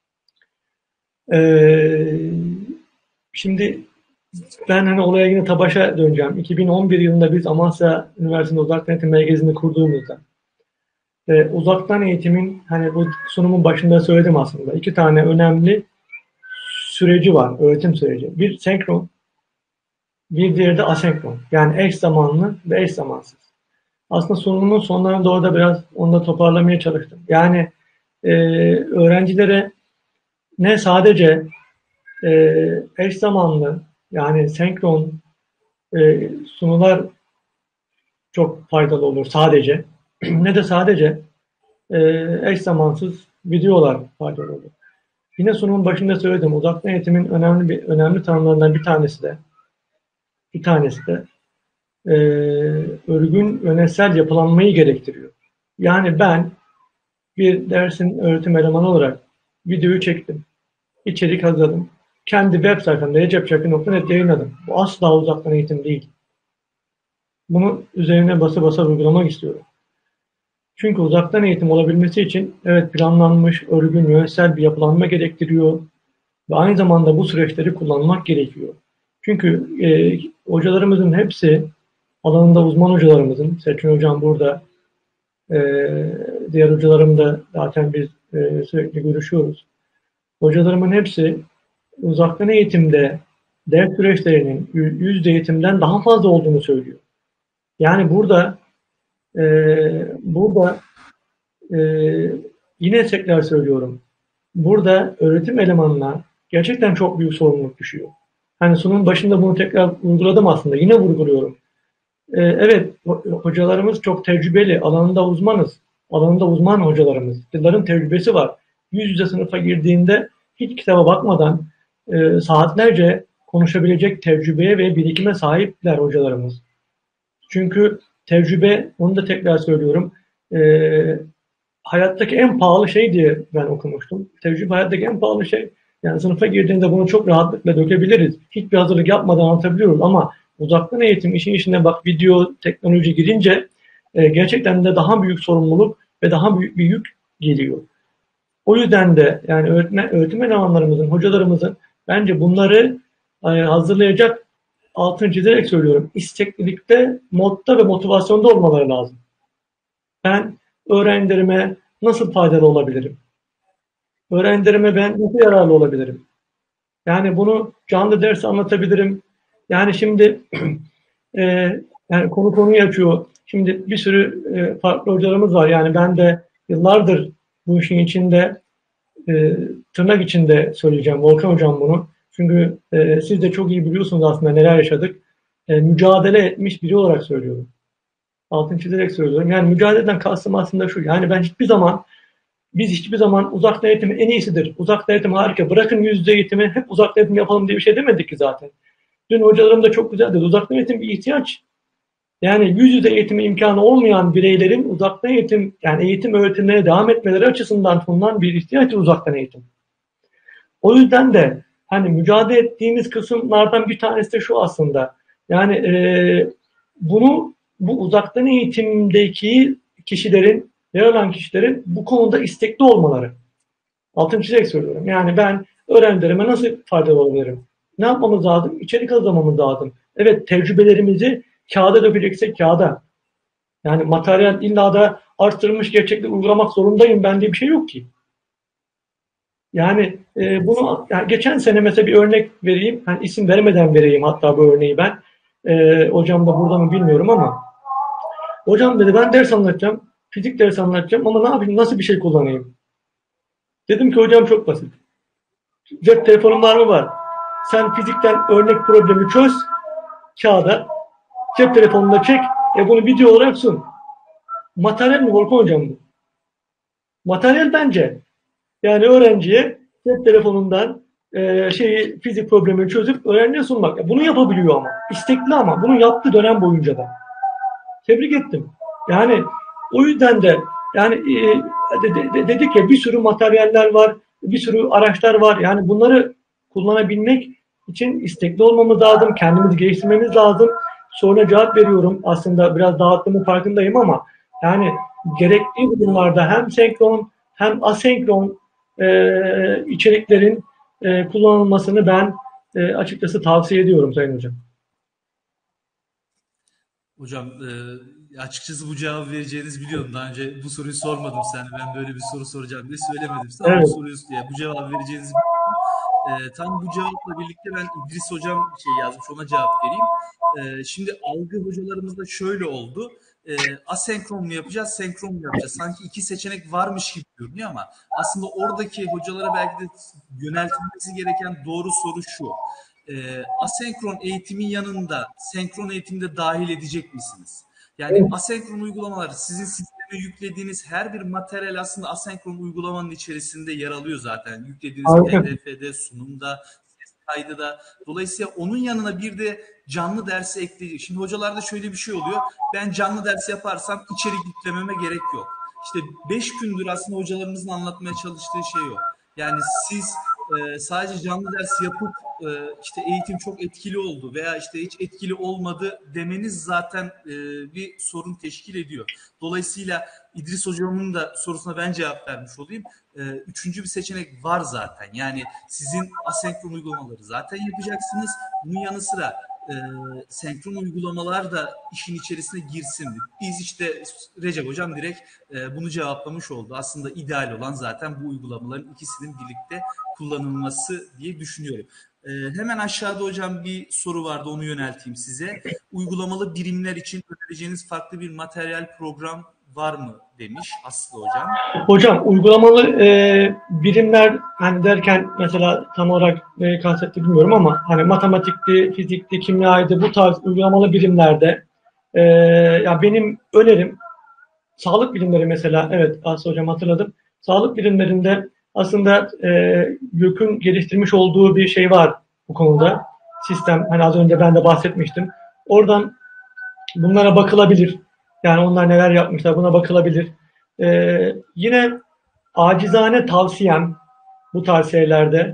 Şimdi ben hani olaya yine TABAŞ'a döneceğim. 2011 yılında biz Amasya Üniversitesi Uzaktan Eğitim Merkezi'ni kurduğumuzda uzaktan eğitimin hani bu sunumun başında söyledim aslında. İki tane önemli süreci var, öğretim süreci. Bir senkron, bir diğeri de asenkron. Yani eş zamanlı ve eş zamansız. Aslında sunumun sonlarına doğru da biraz onu da toparlamaya çalıştım. Yani öğrencilere ne sadece eş zamanlı yani senkron sunular çok faydalı olur sadece ne de sadece eş zamansız videolar faydalı olur. Yine sunumun başında söyledim, uzaktan eğitimin önemli tanımlarından bir tanesi de örgün yönetsel yapılanmayı gerektiriyor. Yani ben bir dersin öğretim elemanı olarak videoyu çektim, içerik hazırladım, kendi web sayfamda recepçakir.net yayınladım. Bu asla uzaktan eğitim değil. Bunu üzerine basa basa uygulamak istiyorum. Çünkü uzaktan eğitim olabilmesi için evet planlanmış, örgün, yönetsel bir yapılanma gerektiriyor ve aynı zamanda bu süreçleri kullanmak gerekiyor. Çünkü hocalarımızın hepsi, alanında uzman hocalarımızın, Selçuk Hocam burada, diğer hocalarım da zaten biz sürekli görüşüyoruz. Hocalarımın hepsi uzaktan eğitimde ders süreçlerinin yüzde eğitimden daha fazla olduğunu söylüyor. Yani burada yine tekrar söylüyorum. Burada öğretim elemanına gerçekten çok büyük sorumluluk düşüyor. Hani sunum başında bunu tekrar vurguladım aslında. Yine vurguluyorum. Evet, hocalarımız çok tecrübeli, alanında uzmanız. Alanında uzman hocalarımız. Yılların tecrübesi var. Yüz yüze sınıfa girdiğinde hiç kitaba bakmadan saatlerce konuşabilecek tecrübeye ve birikime sahipler hocalarımız. Çünkü tecrübe, onu da tekrar söylüyorum, hayattaki en pahalı şey diye ben okumuştum. Tecrübe hayattaki en pahalı şey. Yani sınıfa girdiğinde bunu çok rahatlıkla dökebiliriz. Hiçbir hazırlık yapmadan anlatabiliyoruz ama uzaktan eğitim işin içine bak video, teknoloji girince gerçekten de daha büyük sorumluluk ve daha büyük bir yük geliyor. O yüzden de yani öğretim elemanlarımızın, hocalarımızın bence bunları hazırlayacak, altını çizerek söylüyorum, isteklilikte, modda ve motivasyonda olmaları lazım. Ben öğrencilerime nasıl faydalı olabilirim? Öğrencilerime ben nasıl yararlı olabilirim? Yani bunu canlı ders anlatabilirim. Yani şimdi e, yani konuyu açıyor. Şimdi bir sürü farklı hocalarımız var. Yani ben de yıllardır bu işin içinde, tırnak içinde söyleyeceğim Volkan Hocam bunu. Çünkü siz de çok iyi biliyorsunuz aslında neler yaşadık. Mücadele etmiş biri olarak söylüyorum. Altını çizerek söylüyorum. Yani mücadeleden kastım aslında şu. Yani biz hiçbir zaman uzaktan eğitim en iyisidir. Uzaktan eğitim harika. Bırakın yüzde eğitimi, hep uzaktan eğitim yapalım diye bir şey demedik ki zaten. Dün hocalarım da çok güzel dedi. Uzaktan eğitim bir ihtiyaç. Yani yüz yüze eğitimi imkanı olmayan bireylerin uzaktan eğitim, yani eğitim öğretimine devam etmeleri açısından sunulan bir ihtiyaçtır uzaktan eğitim. O yüzden de hani mücadele ettiğimiz kısımlardan bir tanesi de şu aslında. Yani bu uzaktan eğitimdeki kişilerin, yer alan kişilerin bu konuda istekli olmaları. Altını çizerek söylüyorum. Yani ben öğrencilerime nasıl faydalı olabilirim? Ne yapmamız lazım? İçerik hazırlamamız lazım. Evet, tecrübelerimizi kağıda dökeceksek kağıda. Yani materyal illa da arttırılmış gerçeklik uygulamak zorundayım ben diye bir şey yok ki. Yani bunu yani geçen sene mesela bir örnek vereyim. Yani isim vermeden vereyim hatta bu örneği ben. Hocam da burada mı bilmiyorum ama. Hocam dedi ben ders anlatacağım. Fizik dersi anlatacağım ama ne yapayım nasıl bir şey kullanayım? Dedim ki hocam çok basit. Cep telefonun var mı? Var. Sen fizikten örnek problemi çöz kağıda. Cep telefonunda çek. Bunu video olarak sun. Materyal mi Volkan hocam bu? Materyal bence. Yani öğrenciye cep telefonundan fizik problemini çözüp öğrenciye sunmak. Bunu yapabiliyor ama. İstekli ama. Bunu yaptı dönem boyunca da. Tebrik ettim. Yani o yüzden de yani dedik ya bir sürü materyaller var, bir sürü araçlar var. Yani bunları kullanabilmek için istekli olmamız lazım, kendimizi geliştirmemiz lazım. Sonra cevap veriyorum. Aslında biraz dağıttığımın farkındayım ama yani gerekli durumlarda hem senkron hem asenkron içeriklerin kullanılmasını ben açıkçası tavsiye ediyorum Sayın Hocam. Hocam açıkçası bu cevabı vereceğinizi biliyordum. Daha önce bu soruyu sormadım sana. Ben böyle bir soru soracağım diye söylemedim sana. Evet. Bu cevabı vereceğinizi biliyordum. Tam bu cevapla birlikte ben İdris hocam bir şey yazmış, ona cevap vereyim. Şimdi algı hocalarımızda şöyle oldu. Asenkron mu yapacağız, senkron mu yapacağız? Sanki iki seçenek varmış gibi görünüyor ama aslında oradaki hocalara belki de yöneltilmesi gereken doğru soru şu. Asenkron eğitimin yanında senkron eğitimde dahil edecek misiniz? Yani asenkron uygulamalar, sizin sisteme yüklediğiniz her bir materyal aslında asenkron uygulamanın içerisinde yer alıyor zaten. Yüklediğiniz PDF'de, sunumda, ses kaydı da. Dolayısıyla onun yanına bir de canlı dersi ekleyecek. Şimdi hocalarda şöyle bir şey oluyor. Ben canlı ders yaparsam içerik yüklememe gerek yok. İşte 5 gündür aslında hocalarımızın anlatmaya çalıştığı şey o. Yani siz sadece canlı ders yapıp işte eğitim çok etkili oldu veya işte hiç etkili olmadı demeniz zaten bir sorun teşkil ediyor. Dolayısıyla İdris hocamın da sorusuna ben cevap vermiş olayım. Üçüncü bir seçenek var zaten. Yani sizin asenkron uygulamaları zaten yapacaksınız. Bunun yanı sıra senkron uygulamalar da işin içerisine girsin. Biz işte Recep hocam direkt bunu cevaplamış oldu. Aslında ideal olan zaten bu uygulamaların ikisinin birlikte kullanılması diye düşünüyorum. Hemen aşağıda hocam bir soru vardı, onu yönelteyim size. Uygulamalı birimler için önereceğiniz farklı bir materyal program var mı demiş Aslı hocam. Hocam uygulamalı birimler hani derken mesela tam olarak neyi kastetti bilmiyorum ama hani matematikti, fizikti, kimyaydı, bu tarz uygulamalı birimlerde ya benim önerim sağlık bilimleri mesela, evet Aslı hocam hatırladım. Sağlık bilimlerinde aslında YÖK'ün geliştirmiş olduğu bir şey var bu konuda. Sistem, hani az önce ben de bahsetmiştim. Oradan bunlara bakılabilir. Yani onlar neler yapmışlar, buna bakılabilir. Yine acizane tavsiyem bu tarz şeylerde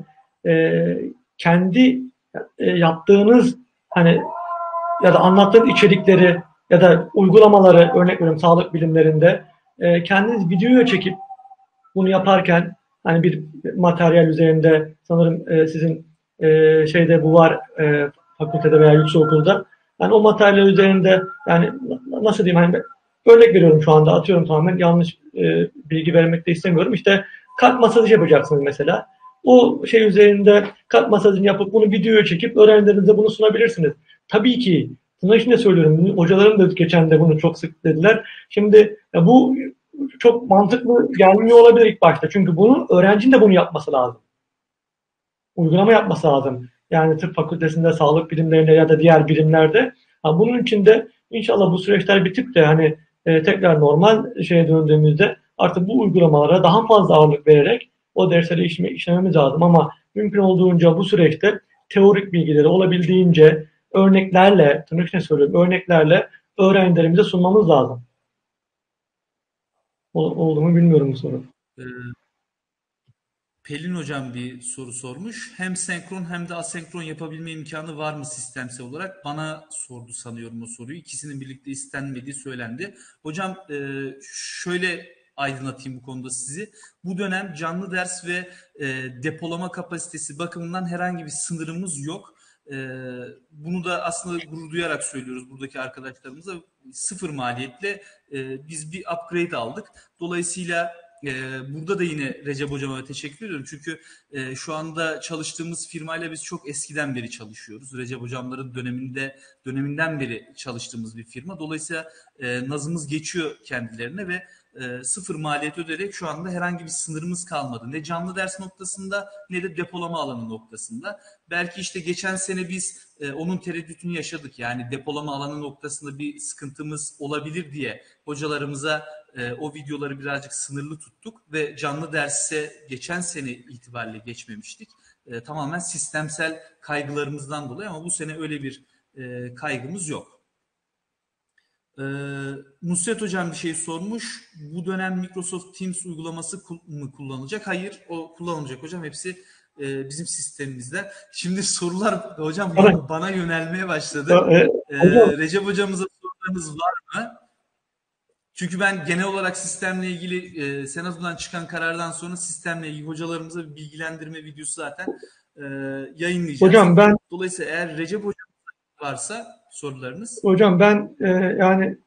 kendi yaptığınız hani ya da anlattığınız içerikleri ya da uygulamaları, örnek veriyorum sağlık bilimlerinde kendiniz videoya çekip bunu yaparken hani bir materyal üzerinde sanırım sizin şeyde bu var fakültede veya yüksekokulda. Yani o materyal üzerinde yani nasıl diyeyim hani örnek veriyorum şu anda atıyorum tamamen yanlış bilgi vermek de istemiyorum. İşte kalp masajı yapacaksınız mesela. O şey üzerinde kalp masajını yapıp bunu videoya çekip öğrencilerinize bunu sunabilirsiniz. Tabii ki tırnak içinde söylüyorum. Hocalarım da geçen de bunu çok sık dediler. Şimdi bu çok mantıklı gelmiyor olabilir ilk başta. Çünkü bunu öğrencinin de bunu yapması lazım. Uygulama yapması lazım. Yani tıp fakültesinde, sağlık bilimlerinde ya da diğer bilimlerde. Bunun için de inşallah bu süreçler bitip de hani tekrar normal şeye döndüğümüzde artık bu uygulamalara daha fazla ağırlık vererek o dersleri işlememiz lazım. Ama mümkün olduğunca bu süreçte teorik bilgileri olabildiğince örneklerle, tırnak içinde söylüyorum, örneklerle öğrencilerimize sunmamız lazım. Oldu mu bilmiyorum bu soru. Pelin hocam bir soru sormuş. Hem senkron hem de asenkron yapabilme imkanı var mı sistemsel olarak? Bana sordu sanıyorum o soruyu. İkisinin birlikte istenmediği söylendi. Hocam şöyle aydınlatayım bu konuda sizi. Bu dönem canlı ders ve depolama kapasitesi bakımından herhangi bir sınırımız yok. Bunu da aslında gurur duyarak söylüyoruz buradaki arkadaşlarımıza. Sıfır maliyetle biz bir upgrade aldık. Dolayısıyla burada da yine Recep hocama teşekkür ediyorum. Çünkü şu anda çalıştığımız firmayla biz çok eskiden beri çalışıyoruz. Recep hocamların döneminden beri çalıştığımız bir firma. Dolayısıyla nazımız geçiyor kendilerine ve sıfır maliyet öderek şu anda herhangi bir sınırımız kalmadı. Ne canlı ders noktasında ne de depolama alanı noktasında. Belki işte geçen sene biz onun tereddütünü yaşadık. Yani depolama alanı noktasında bir sıkıntımız olabilir diye hocalarımıza o videoları birazcık sınırlı tuttuk ve canlı derse geçen sene itibariyle geçmemiştik. Tamamen sistemsel kaygılarımızdan dolayı ama bu sene öyle bir kaygımız yok. Nusret hocam bir şey sormuş. Bu dönem Microsoft Teams uygulaması mı kullanılacak? Hayır, o kullanılacak hocam. Hepsi bizim sistemimizde. Şimdi sorular hocam bana yönelmeye başladı. Recep hocamıza sorularınız var mı? Çünkü ben genel olarak sistemle ilgili Senato'dan çıkan karardan sonra sistemle ilgili hocalarımıza bir bilgilendirme videosu zaten yayınlayacağız. Hocam ben dolayısıyla eğer Recep hocam varsa sorularınız. Hocam ben yani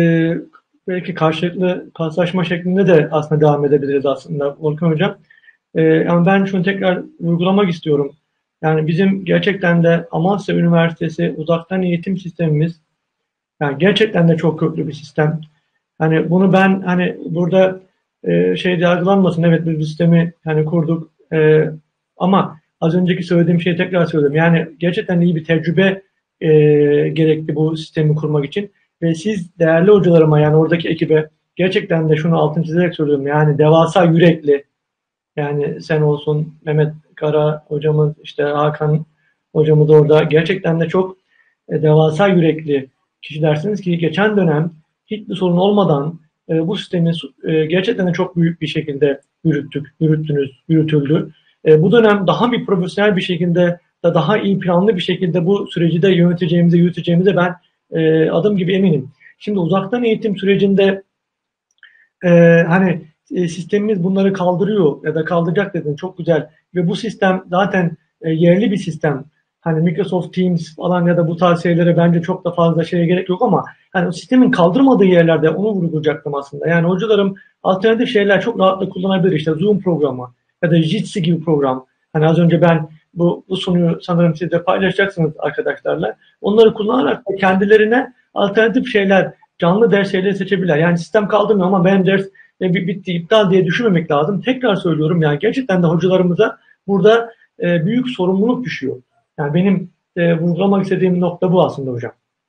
belki karşılıklı paslaşma şeklinde de aslında devam edebiliriz aslında Volkan hocam. Ama ben şunu tekrar vurgulamak istiyorum. Yani bizim gerçekten de Amasya Üniversitesi uzaktan eğitim sistemimiz yani gerçekten de çok köklü bir sistem. Hani bunu ben hani burada şey yargılanmasın. Evet biz bu sistemi hani kurduk. Ama az önceki söylediğim şeyi tekrar söyleyeyim. Yani gerçekten iyi bir tecrübe gerekli bu sistemi kurmak için. Ve siz değerli hocalarıma yani oradaki ekibe gerçekten de şunu altını çizerek söylüyorum. Yani devasa yürekli yani sen olsun Mehmet Kara hocamız işte Hakan hocamız orada gerçekten de çok devasa yürekli kişilersiniz ki geçen dönem hiçbir sorun olmadan bu sistemi gerçekten de çok büyük bir şekilde yürütüldü. Bu dönem daha bir profesyonel bir şekilde da daha iyi planlı bir şekilde bu süreci de yürüteceğimize ben adım gibi eminim. Şimdi uzaktan eğitim sürecinde e, hani sistemimiz bunları kaldırıyor ya da kaldıracak dedin çok güzel ve bu sistem zaten yerli bir sistem. Hani Microsoft Teams falan ya da bu tarz şeylere bence çok da fazla şeye gerek yok ama hani o sistemin kaldırmadığı yerlerde onu vurgulayacaktım aslında. Yani hocalarım alternatif şeyler çok rahatlıkla kullanabilir. İşte Zoom programı ya da Jitsi gibi program. Hani az önce ben bu sunuyu sanırım siz de paylaşacaksınız arkadaşlarla. Onları kullanarak da kendilerine alternatif şeyler, canlı ders şeyleri seçebilirler. Yani sistem kaldırmıyor ama benim ders bitti, iptal diye düşünmemek lazım. Tekrar söylüyorum yani gerçekten de hocalarımıza burada büyük sorumluluk düşüyor. Yani benim vurgulamak istediğim nokta bu aslında hocam.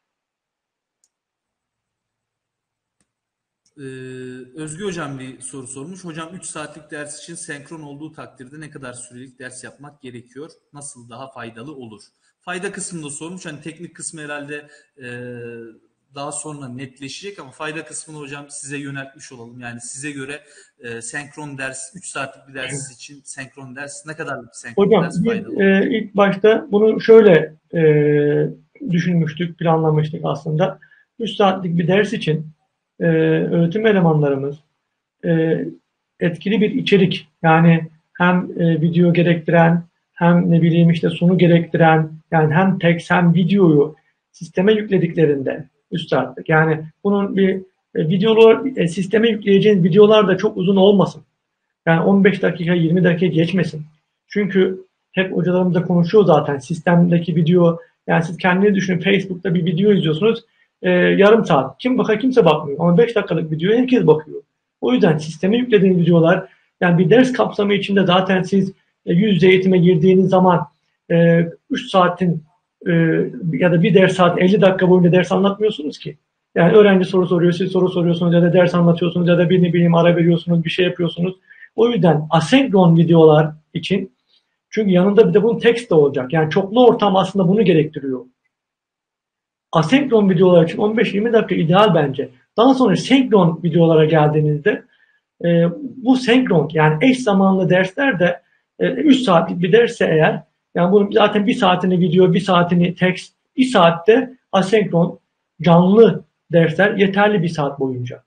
Özgü Hocam bir soru sormuş. Hocam 3 saatlik ders için senkron olduğu takdirde ne kadar sürelik ders yapmak gerekiyor? Nasıl daha faydalı olur? Fayda kısmında sormuş. Hani teknik kısmı herhalde daha sonra netleşecek ama fayda kısmını hocam size yöneltmiş olalım. Yani size göre senkron ders, 3 saatlik bir ders için senkron ders ne kadarlık bir senkron Hocam ders biz faydalı olur? ilk başta bunu şöyle düşünmüştük, planlamıştık aslında. 3 saatlik bir ders için öğretim elemanlarımız e, etkili bir içerik yani hem video gerektiren hem ne bileyim işte sunu gerektiren yani hem tekst hem videoyu sisteme yüklediklerinde 3 saatlik yani bunun bir videolar sisteme yükleyeceğiniz videolar da çok uzun olmasın. Yani 15 dakika 20 dakika geçmesin. Çünkü hep hocalarımız da konuşuyor zaten sistemdeki video yani siz kendiniz düşünün Facebook'ta bir video izliyorsunuz yarım saat. Kim bakar kimse bakmıyor. Ama 5 dakikalık videoya herkes bakıyor. O yüzden sisteme yüklediğiniz videolar yani bir ders kapsamı içinde zaten siz yüz yüze eğitime girdiğiniz zaman 3 saatin e, ya da bir ders saat 50 dakika boyunca ders anlatmıyorsunuz ki. Yani öğrenci soru soruyor, siz soru soruyorsunuz ya da ders anlatıyorsunuz ya da birini bileyim ara veriyorsunuz, bir şey yapıyorsunuz. O yüzden asenkron videolar için çünkü yanında bir de bunun tekst de olacak. Yani çoklu ortam aslında bunu gerektiriyor. Asenkron videolar için 15-20 dakika ideal bence. Daha sonra senkron videolara geldiğinizde bu senkron yani eş zamanlı dersler de 3 saatlik bir dersse eğer yani bunun zaten bir saatini video, bir saatini tekst, bir saatte asenkron canlı dersler yeterli bir saat boyunca.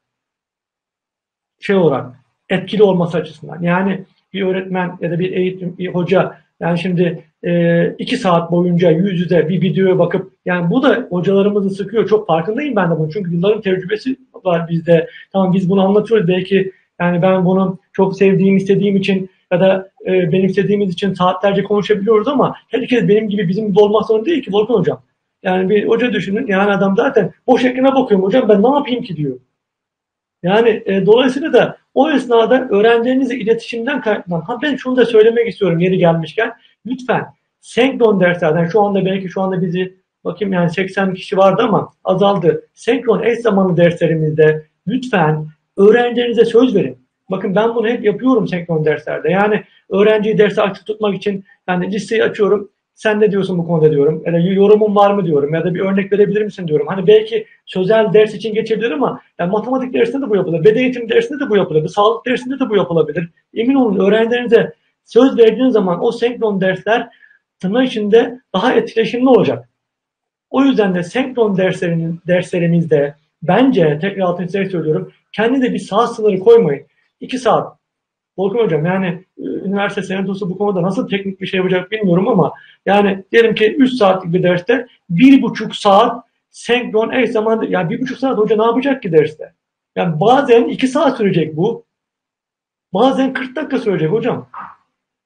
Şey olarak etkili olması açısından. Yani bir öğretmen ya da bir eğitim bir hoca yani şimdi 2 saat boyunca yüz yüze bir videoya bakıp yani bu da hocalarımızı sıkıyor. Çok farkındayım ben de bunun. Çünkü yılların tecrübesi var bizde. Tamam biz bunu anlatıyoruz. Belki yani ben bunu çok sevdiğim, istediğim için ya da benimsediğimiz için saatlerce konuşabiliyoruz ama herkes benim gibi bizim gibi olmak zorunda değil ki Volkan hocam. Yani bir hoca düşünün. Yani adam zaten boş ekrana bakıyorum hocam ben ne yapayım ki diyor. Yani dolayısıyla da o esnada öğrencilerinizle iletişimden kaynaklanan, ha ben şunu da söylemek istiyorum yeri gelmişken, lütfen senkron derslerden şu anda belki şu anda bizi bakayım yani 80 kişi vardı ama azaldı. Senkron eş zamanlı derslerimizde lütfen öğrencilerinize söz verin. Bakın ben bunu hep yapıyorum senkron derslerde. Yani öğrenciyi derse aktif tutmak için yani listeyi açıyorum. Sen ne diyorsun bu konuda diyorum. Ya da yorumun var mı diyorum. Ya da bir örnek verebilir misin diyorum. Hani belki sözel ders için geçebilir ama yani matematik dersinde de bu yapılır. Beden eğitimi dersinde de bu yapılır. Sağlık dersinde de bu yapılabilir. Emin olun öğrencilerinize söz verdiğiniz zaman o senkron dersler tırnak içinde daha etkileşimli olacak. O yüzden de senkron derslerimizde bence tekrar altını çizerek söylüyorum. Kendinize bir saat sınırı koymayın. 2 saat. Volkan hocam yani üniversite senatosu bu konuda nasıl teknik bir şey yapacak bilmiyorum ama yani diyelim ki 3 saatlik bir derste 1,5 saat senkron eş zamanlı yani 1,5 saat hoca ne yapacak ki derste? Yani bazen 2 saat sürecek bu. Bazen 40 dakika sürecek hocam.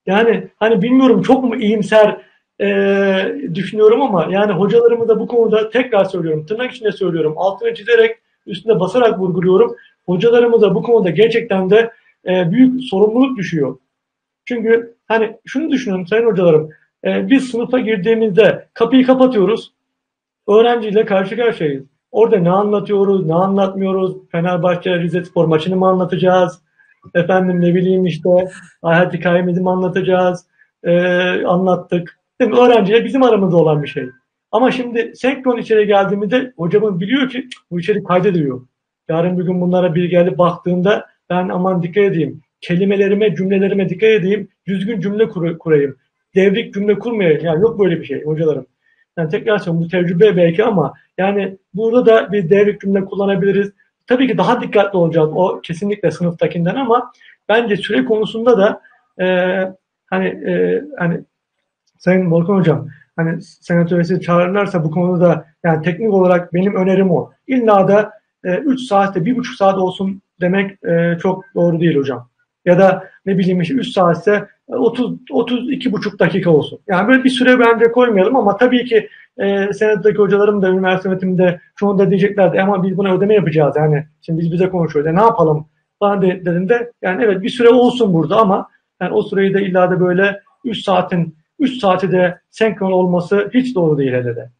Yani hani bilmiyorum çok mu iyimser düşünüyorum ama yani hocalarımı da bu konuda tekrar söylüyorum, tırnak içinde söylüyorum, altını çizerek, üstüne basarak vurguluyorum. Hocalarımıza bu konuda gerçekten de büyük sorumluluk düşüyor. Çünkü hani şunu düşünün sayın hocalarım, biz sınıfa girdiğimizde kapıyı kapatıyoruz, öğrenciyle karşı karşıyayız. Orada ne anlatıyoruz, ne anlatmıyoruz, Fenerbahçe Rizespor maçını mı anlatacağız, efendim ne bileyim işte hayat hikayemizi mi anlatacağız, anlattık. Değil mi? Öğrenciyle bizim aramızda olan bir şey. Ama şimdi senkron içeri geldiğimizde hocamın biliyor ki bu içeri kaydediliyor. Yarın bir gün bunlara bir gelip baktığında ben aman dikkat edeyim. Kelimelerime, cümlelerime dikkat edeyim. Düzgün cümle kurayım. Devrik cümle kurmayayım. Yani yok böyle bir şey hocalarım. Yani tekrar söylüyorum bu tecrübe belki ama yani burada da bir devrik cümle kullanabiliriz. Tabii ki daha dikkatli olacağız o kesinlikle sınıftakinden ama bence süre konusunda da e, hani Sayın Volkan Hocam hani senat üyesi çağırırlarsa bu konuda yani teknik olarak benim önerim o. İlla da 3 saatte 1,5 saat olsun demek çok doğru değil hocam. Ya da ne bileyim işte 3 saatse 32,5 dakika olsun. Yani böyle bir süre bence koymayalım ama tabii ki senattaki hocalarım da üniversite yönetiminde çoğu da diyeceklerdi ama biz buna ödeme yapacağız yani şimdi biz bize konuşuyoruz. Ne yapalım falan dediğinde yani evet bir süre olsun burada ama yani o süreyi de illa da böyle 3 saati de senkron olması hiç doğru değil hele de.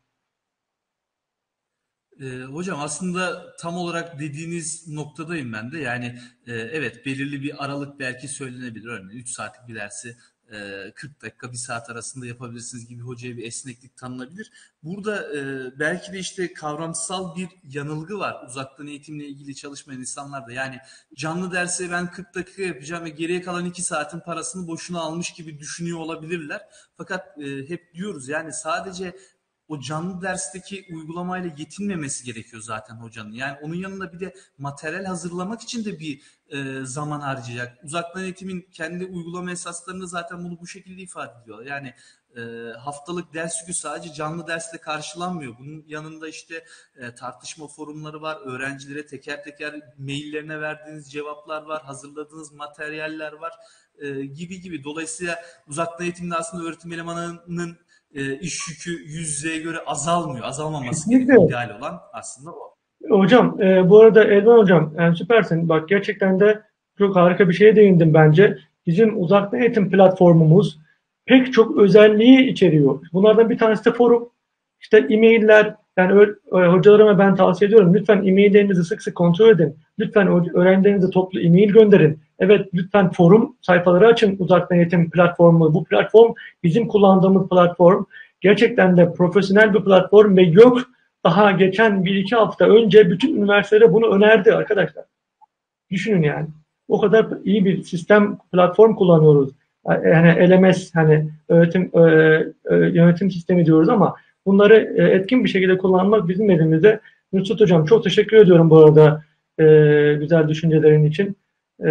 Hocam aslında tam olarak dediğiniz noktadayım ben de. Yani evet belirli bir aralık belki söylenebilir. Örneğin 3 saatlik bir dersi 40 dakika, 1 saat arasında yapabilirsiniz gibi hocaya bir esneklik tanınabilir. Burada belki de işte kavramsal bir yanılgı var uzaktan eğitimle ilgili çalışmayan insanlarda. Yani canlı dersi ben 40 dakika yapacağım ve geriye kalan 2 saatin parasını boşuna almış gibi düşünüyor olabilirler. Fakat hep diyoruz yani sadece o canlı dersteki uygulamayla yetinmemesi gerekiyor zaten hocanın. Yani onun yanında bir de materyal hazırlamak için de bir zaman harcayacak. Uzaktan eğitimin kendi uygulama esaslarında zaten bunu bu şekilde ifade ediyorlar. Yani haftalık ders yükü sadece canlı dersle karşılanmıyor. Bunun yanında işte tartışma forumları var. Öğrencilere teker teker maillerine verdiğiniz cevaplar var. Hazırladığınız materyaller var. Gibi gibi. Dolayısıyla uzaktan eğitimde aslında öğretim elemanının iş yükü yüz yüzeye göre azalmıyor. Azalmaması Kesinlikle. gerekiyor. İdeal olan aslında o. Hocam bu arada Elvan hocam yani süpersin. Bak gerçekten de çok harika bir şeye değindim bence. Bizim uzaktan eğitim platformumuz pek çok özelliği içeriyor. Bunlardan bir tanesi de forum. İşte e-mailler yani hocalarıma ben tavsiye ediyorum. Lütfen e-maillerinizi sık sık kontrol edin. Lütfen öğrencilerinize toplu e-mail gönderin. Evet lütfen forum sayfaları açın uzaktan eğitim platformu. Bu platform bizim kullandığımız platform. Gerçekten de profesyonel bir platform ve yok daha geçen bir iki hafta önce bütün üniversitelere bunu önerdi arkadaşlar. Düşünün yani. O kadar iyi bir sistem, platform kullanıyoruz. Yani LMS hani yönetim sistemi diyoruz ama bunları etkin bir şekilde kullanmak bizim elimizde. Nusret Hocam çok teşekkür ediyorum bu arada güzel düşüncelerin için. E,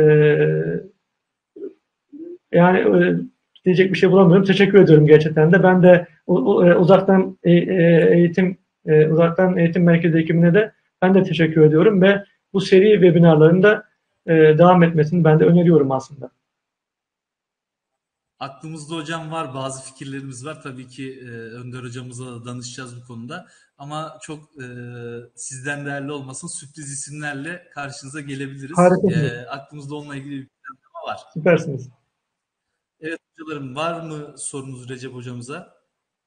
yani diyecek bir şey bulamıyorum. Teşekkür ediyorum gerçekten de. Ben de uzaktan eğitim merkezi ekibine de ben de teşekkür ediyorum ve bu seri webinarların da devam etmesini ben de öneriyorum aslında. Aklımızda hocam var, bazı fikirlerimiz var. Tabii ki Önder hocamıza da danışacağız bu konuda. Ama çok sizden değerli olmasın, sürpriz isimlerle karşınıza gelebiliriz. Harikasınız. Aklımızda onunla ilgili bir planlama var. Süpersiniz. Evet hocalarım, var mı sorunuz Recep hocamıza?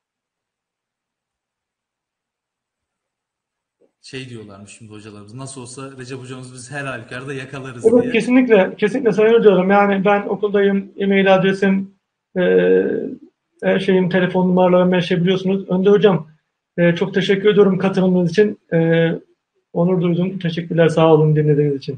Şey diyorlarmış şimdi hocalarımız. Nasıl olsa Recep hocamız biz her halükarda yakalarız Evet diye. kesinlikle, kesinlikle Sayın Hocam. Yani ben okuldayım, e-mail adresim, e, her şeyim, telefon numaralarım, her şey biliyorsunuz. Önder Hocam, çok teşekkür ediyorum katılımınız için. Onur duydum. Teşekkürler, sağ olun dinlediğiniz için.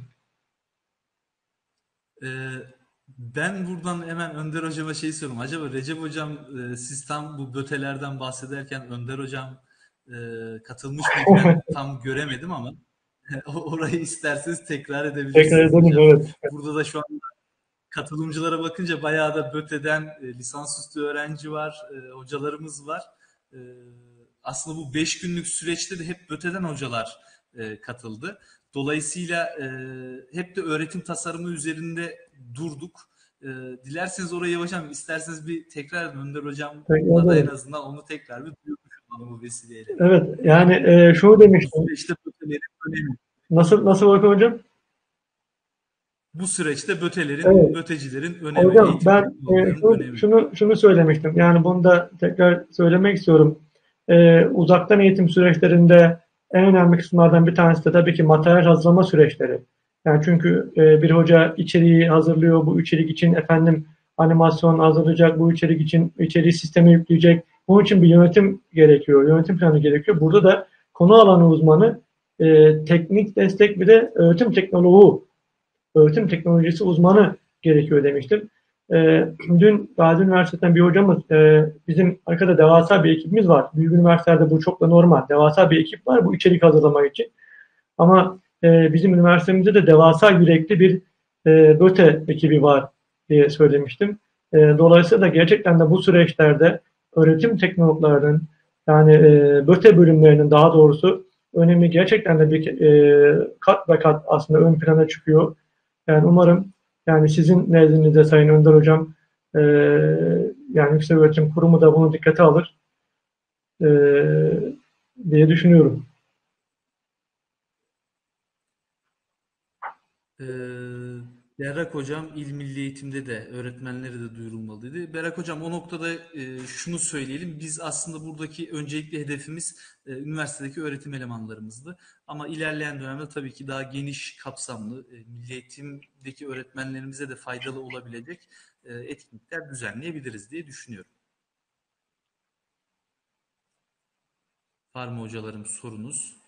Ee, Ben buradan hemen Önder hocama şey soruyorum. Acaba Recep hocam siz tam bu bötelerden bahsederken Önder hocam katılmış mıydı? Ben tam göremedim ama orayı isterseniz tekrar Tekrar edebilirsiniz edelim, hocam. evet. Burada da şu an katılımcılara bakınca bayağı da böteden lisansüstü öğrenci var, hocalarımız var. E, Aslında bu 5 günlük süreçte de hep böteden hocalar katıldı. Dolayısıyla hep de öğretim tasarımı üzerinde durduk. Dilerseniz oraya hocam, isterseniz bir tekrar Önder hocamla da en Tekrar azından onu tekrar bir duyurmuş olalım bu vesileyle. evet, yani şunu Bu demiştim. süreçte bötelerin önemi. Nasıl bakın hocam? Bu süreçte bötelerin, Evet. bötecilerin önemi, Hocam eğitim ben teknologların şunu, önemi. şunu söylemiştim. Yani bunu da tekrar söylemek istiyorum. Uzaktan eğitim süreçlerinde en önemli kısımlardan bir tanesi de tabii ki materyal hazırlama süreçleri. Yani çünkü bir hoca içeriği hazırlıyor. Bu içerik için efendim animasyon hazırlayacak. Bu içerik için içeriği sisteme yükleyecek. Bunun için bir yönetim gerekiyor. Yönetim planı gerekiyor. Burada da konu alanı uzmanı, teknik destek bir de öğretim teknolojisi uzmanı gerekiyor demiştim. Dün Gazi Üniversitesi'nden bir hocamız, bizim arkada devasa bir ekibimiz var. Büyük üniversitelerde bu çok da normal. Devasa bir ekip var bu içerik hazırlamak için. Ama bizim üniversitemizde de devasa yürekli bir BÖTE ekibi var diye söylemiştim. Dolayısıyla da gerçekten de bu süreçlerde öğretim teknologlarının yani BÖTE bölümlerinin daha doğrusu önemi gerçekten de bir kat ve kat aslında ön plana çıkıyor. Yani umarım yani sizin nezdinizde Sayın Önder Hocam yani Yükseköğretim Kurumu da bunu dikkate alır e, diye düşünüyorum. Ee, Berrak Hocam İl Milli Eğitim'de de öğretmenlere de duyurulmalıydı. Berrak Hocam o noktada şunu söyleyelim. Biz aslında buradaki öncelikli hedefimiz üniversitedeki öğretim elemanlarımızdı. Ama ilerleyen dönemde tabii ki daha geniş kapsamlı milli eğitimdeki öğretmenlerimize de faydalı olabilecek etkinlikler düzenleyebiliriz diye düşünüyorum. Var mı hocalarım sorunuz?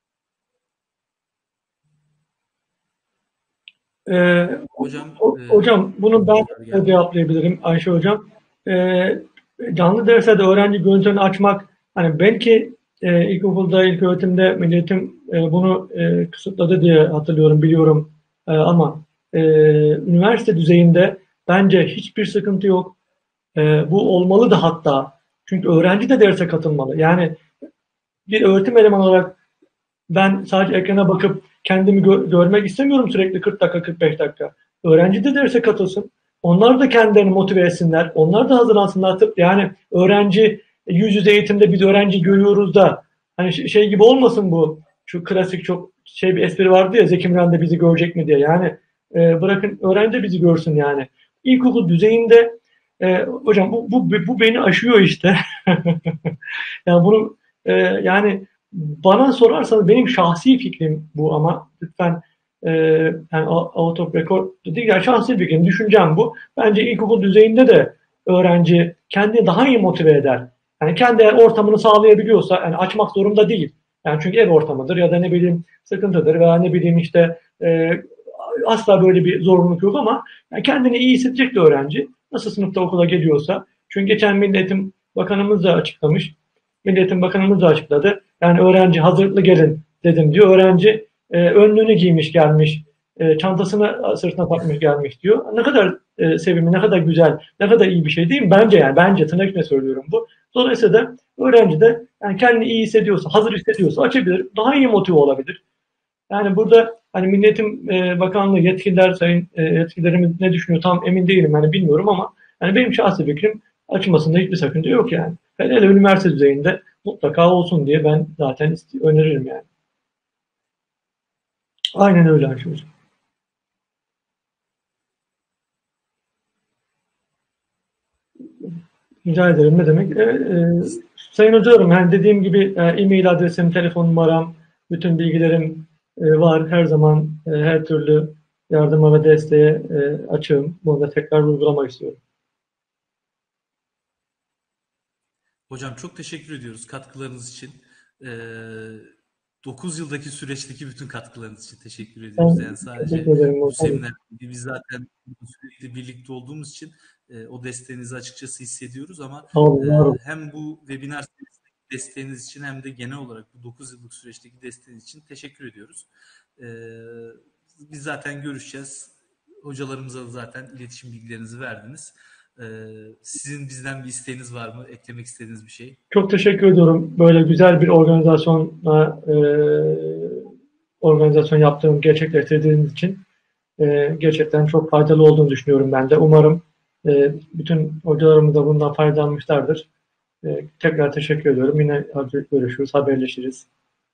Ee, Hocam hocam bunu ben tekrar de geldi. cevaplayabilirim Ayşe hocam. Canlı derslerde öğrenci görüntülerini açmak hani belki ilkokulda, ilköğretimde Milli Eğitim bunu kısıtladı diye hatırlıyorum, biliyorum. Ama üniversite düzeyinde bence hiçbir sıkıntı yok. Bu olmalı da hatta. Çünkü öğrenci de derse katılmalı. Yani bir öğretim elemanı olarak ben sadece ekrana bakıp kendimi görmek istemiyorum sürekli 40 dakika 45 dakika. Öğrenci de derse katılsın. Onlar da kendilerini motive etsinler. Onlar da hazırlansınlar. Yani öğrenci yüz yüze eğitimde biz öğrenci görüyoruz da hani şey gibi olmasın bu. Şu klasik çok şey bir espri vardı ya, Zeki Müren de bizi görecek mi diye. Yani bırakın öğrenci bizi görsün yani. İlkokul düzeyinde hocam bu beni aşıyor işte. Yani bunu yani bana sorarsanız benim şahsi fikrim bu, ama lütfen yani out of record değil ya, şahsi fikrim, düşüncem bu. Bence ilkokul düzeyinde de öğrenci kendini daha iyi motive eder. Yani kendi ortamını sağlayabiliyorsa yani açmak zorunda değil. Yani çünkü ev ortamıdır ya da ne bileyim sıkıntıdır veya ne bileyim işte asla böyle bir zorunluluk yok, ama yani kendini iyi hissedecek de öğrenci nasıl sınıfta okula geliyorsa. Çünkü geçen Milli Eğitim Bakanımız da açıklamış. Milli Eğitim Bakanımız da açıkladı. Yani öğrenci hazırlıklı gelin dedim diyor. Öğrenci önlüğünü giymiş gelmiş, çantasını sırtına takmış gelmiş diyor. Ne kadar sevimli, ne kadar güzel, ne kadar iyi bir şey değil mi? Bence yani, bence tırnak içinde söylüyorum bu. Dolayısıyla da öğrenci de yani kendini iyi hissediyorsa, hazır hissediyorsa açabilir, daha iyi motive olabilir. Yani burada hani Milli Eğitim Bakanlığı yetkililer, sayın yetkililerimiz ne düşünüyor tam emin değilim, yani bilmiyorum, ama yani benim şahsi fikrim açılmasında hiçbir sakınca yok yani. Hele üniversite düzeyinde mutlaka olsun diye ben zaten öneririm yani. Aynen öyle Ayşe Hocam. Rica ederim, ne demek. Sayın Hocam, yani dediğim gibi e-mail adresim, telefon numaram, bütün bilgilerim var. Her zaman her türlü yardıma ve desteğe açığım. Bunu da tekrar vurgulamak istiyorum. Hocam çok teşekkür ediyoruz katkılarınız için. Ee, 9 yıldaki süreçteki bütün katkılarınız için teşekkür ediyoruz. Ben Yani sadece teşekkür ederim bu hocam. seminer değil, biz zaten sürekli birlikte olduğumuz için o desteğinizi açıkçası hissediyoruz ama Sağ olun, var olun. hem bu webinar serisindeki desteğiniz için hem de genel olarak bu 9 yıllık süreçteki desteğiniz için teşekkür ediyoruz. Biz zaten görüşeceğiz. Hocalarımıza da zaten iletişim bilgilerinizi verdiniz. Sizin bizden bir isteğiniz var mı? Eklemek istediğiniz bir şey? Çok teşekkür ediyorum. Böyle güzel bir organizasyon yaptığım, gerçekleştirdiğiniz için. Gerçekten çok faydalı olduğunu düşünüyorum ben de. Umarım bütün hocalarımız da bundan faydalanmışlardır. Tekrar teşekkür ediyorum. Yine hadi görüşürüz, haberleşiriz.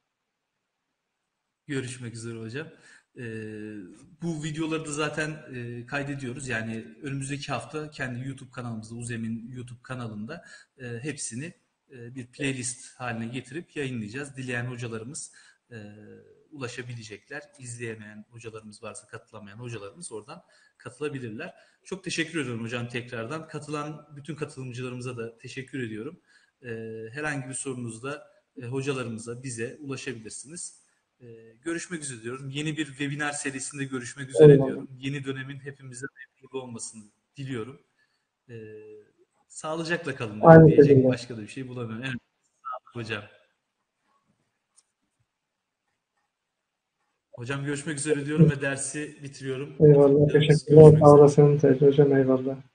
Görüşmek üzere hocam. Ee, Bu videoları da zaten kaydediyoruz. Yani önümüzdeki hafta kendi YouTube kanalımızda, Uzem'in YouTube kanalında hepsini bir playlist haline getirip yayınlayacağız. Dileyen hocalarımız e, ulaşabilecekler. İzleyemeyen hocalarımız varsa, katılamayan hocalarımız oradan katılabilirler. Çok teşekkür ediyorum hocam tekrardan. Katılan bütün katılımcılarımıza da teşekkür ediyorum. Herhangi bir sorunuzda hocalarımıza, bize ulaşabilirsiniz. Görüşmek üzere diyorum. Yeni bir webinar serisinde görüşmek üzere Eyvallah. diyorum. Yeni dönemin hepimize hayırlı olmasını diliyorum. Ee, Sağlıcakla kalın diyorum. Aynı Diyecek şekilde. başka da bir şey bulamıyorum. Evet hocam. Hocam görüşmek üzere diyorum ve dersi bitiriyorum. Eyvallah. Kapatıyoruz. Teşekkürler. Görüşmek Sağ üzere. olasın Teyze Hocam. Eyvallah.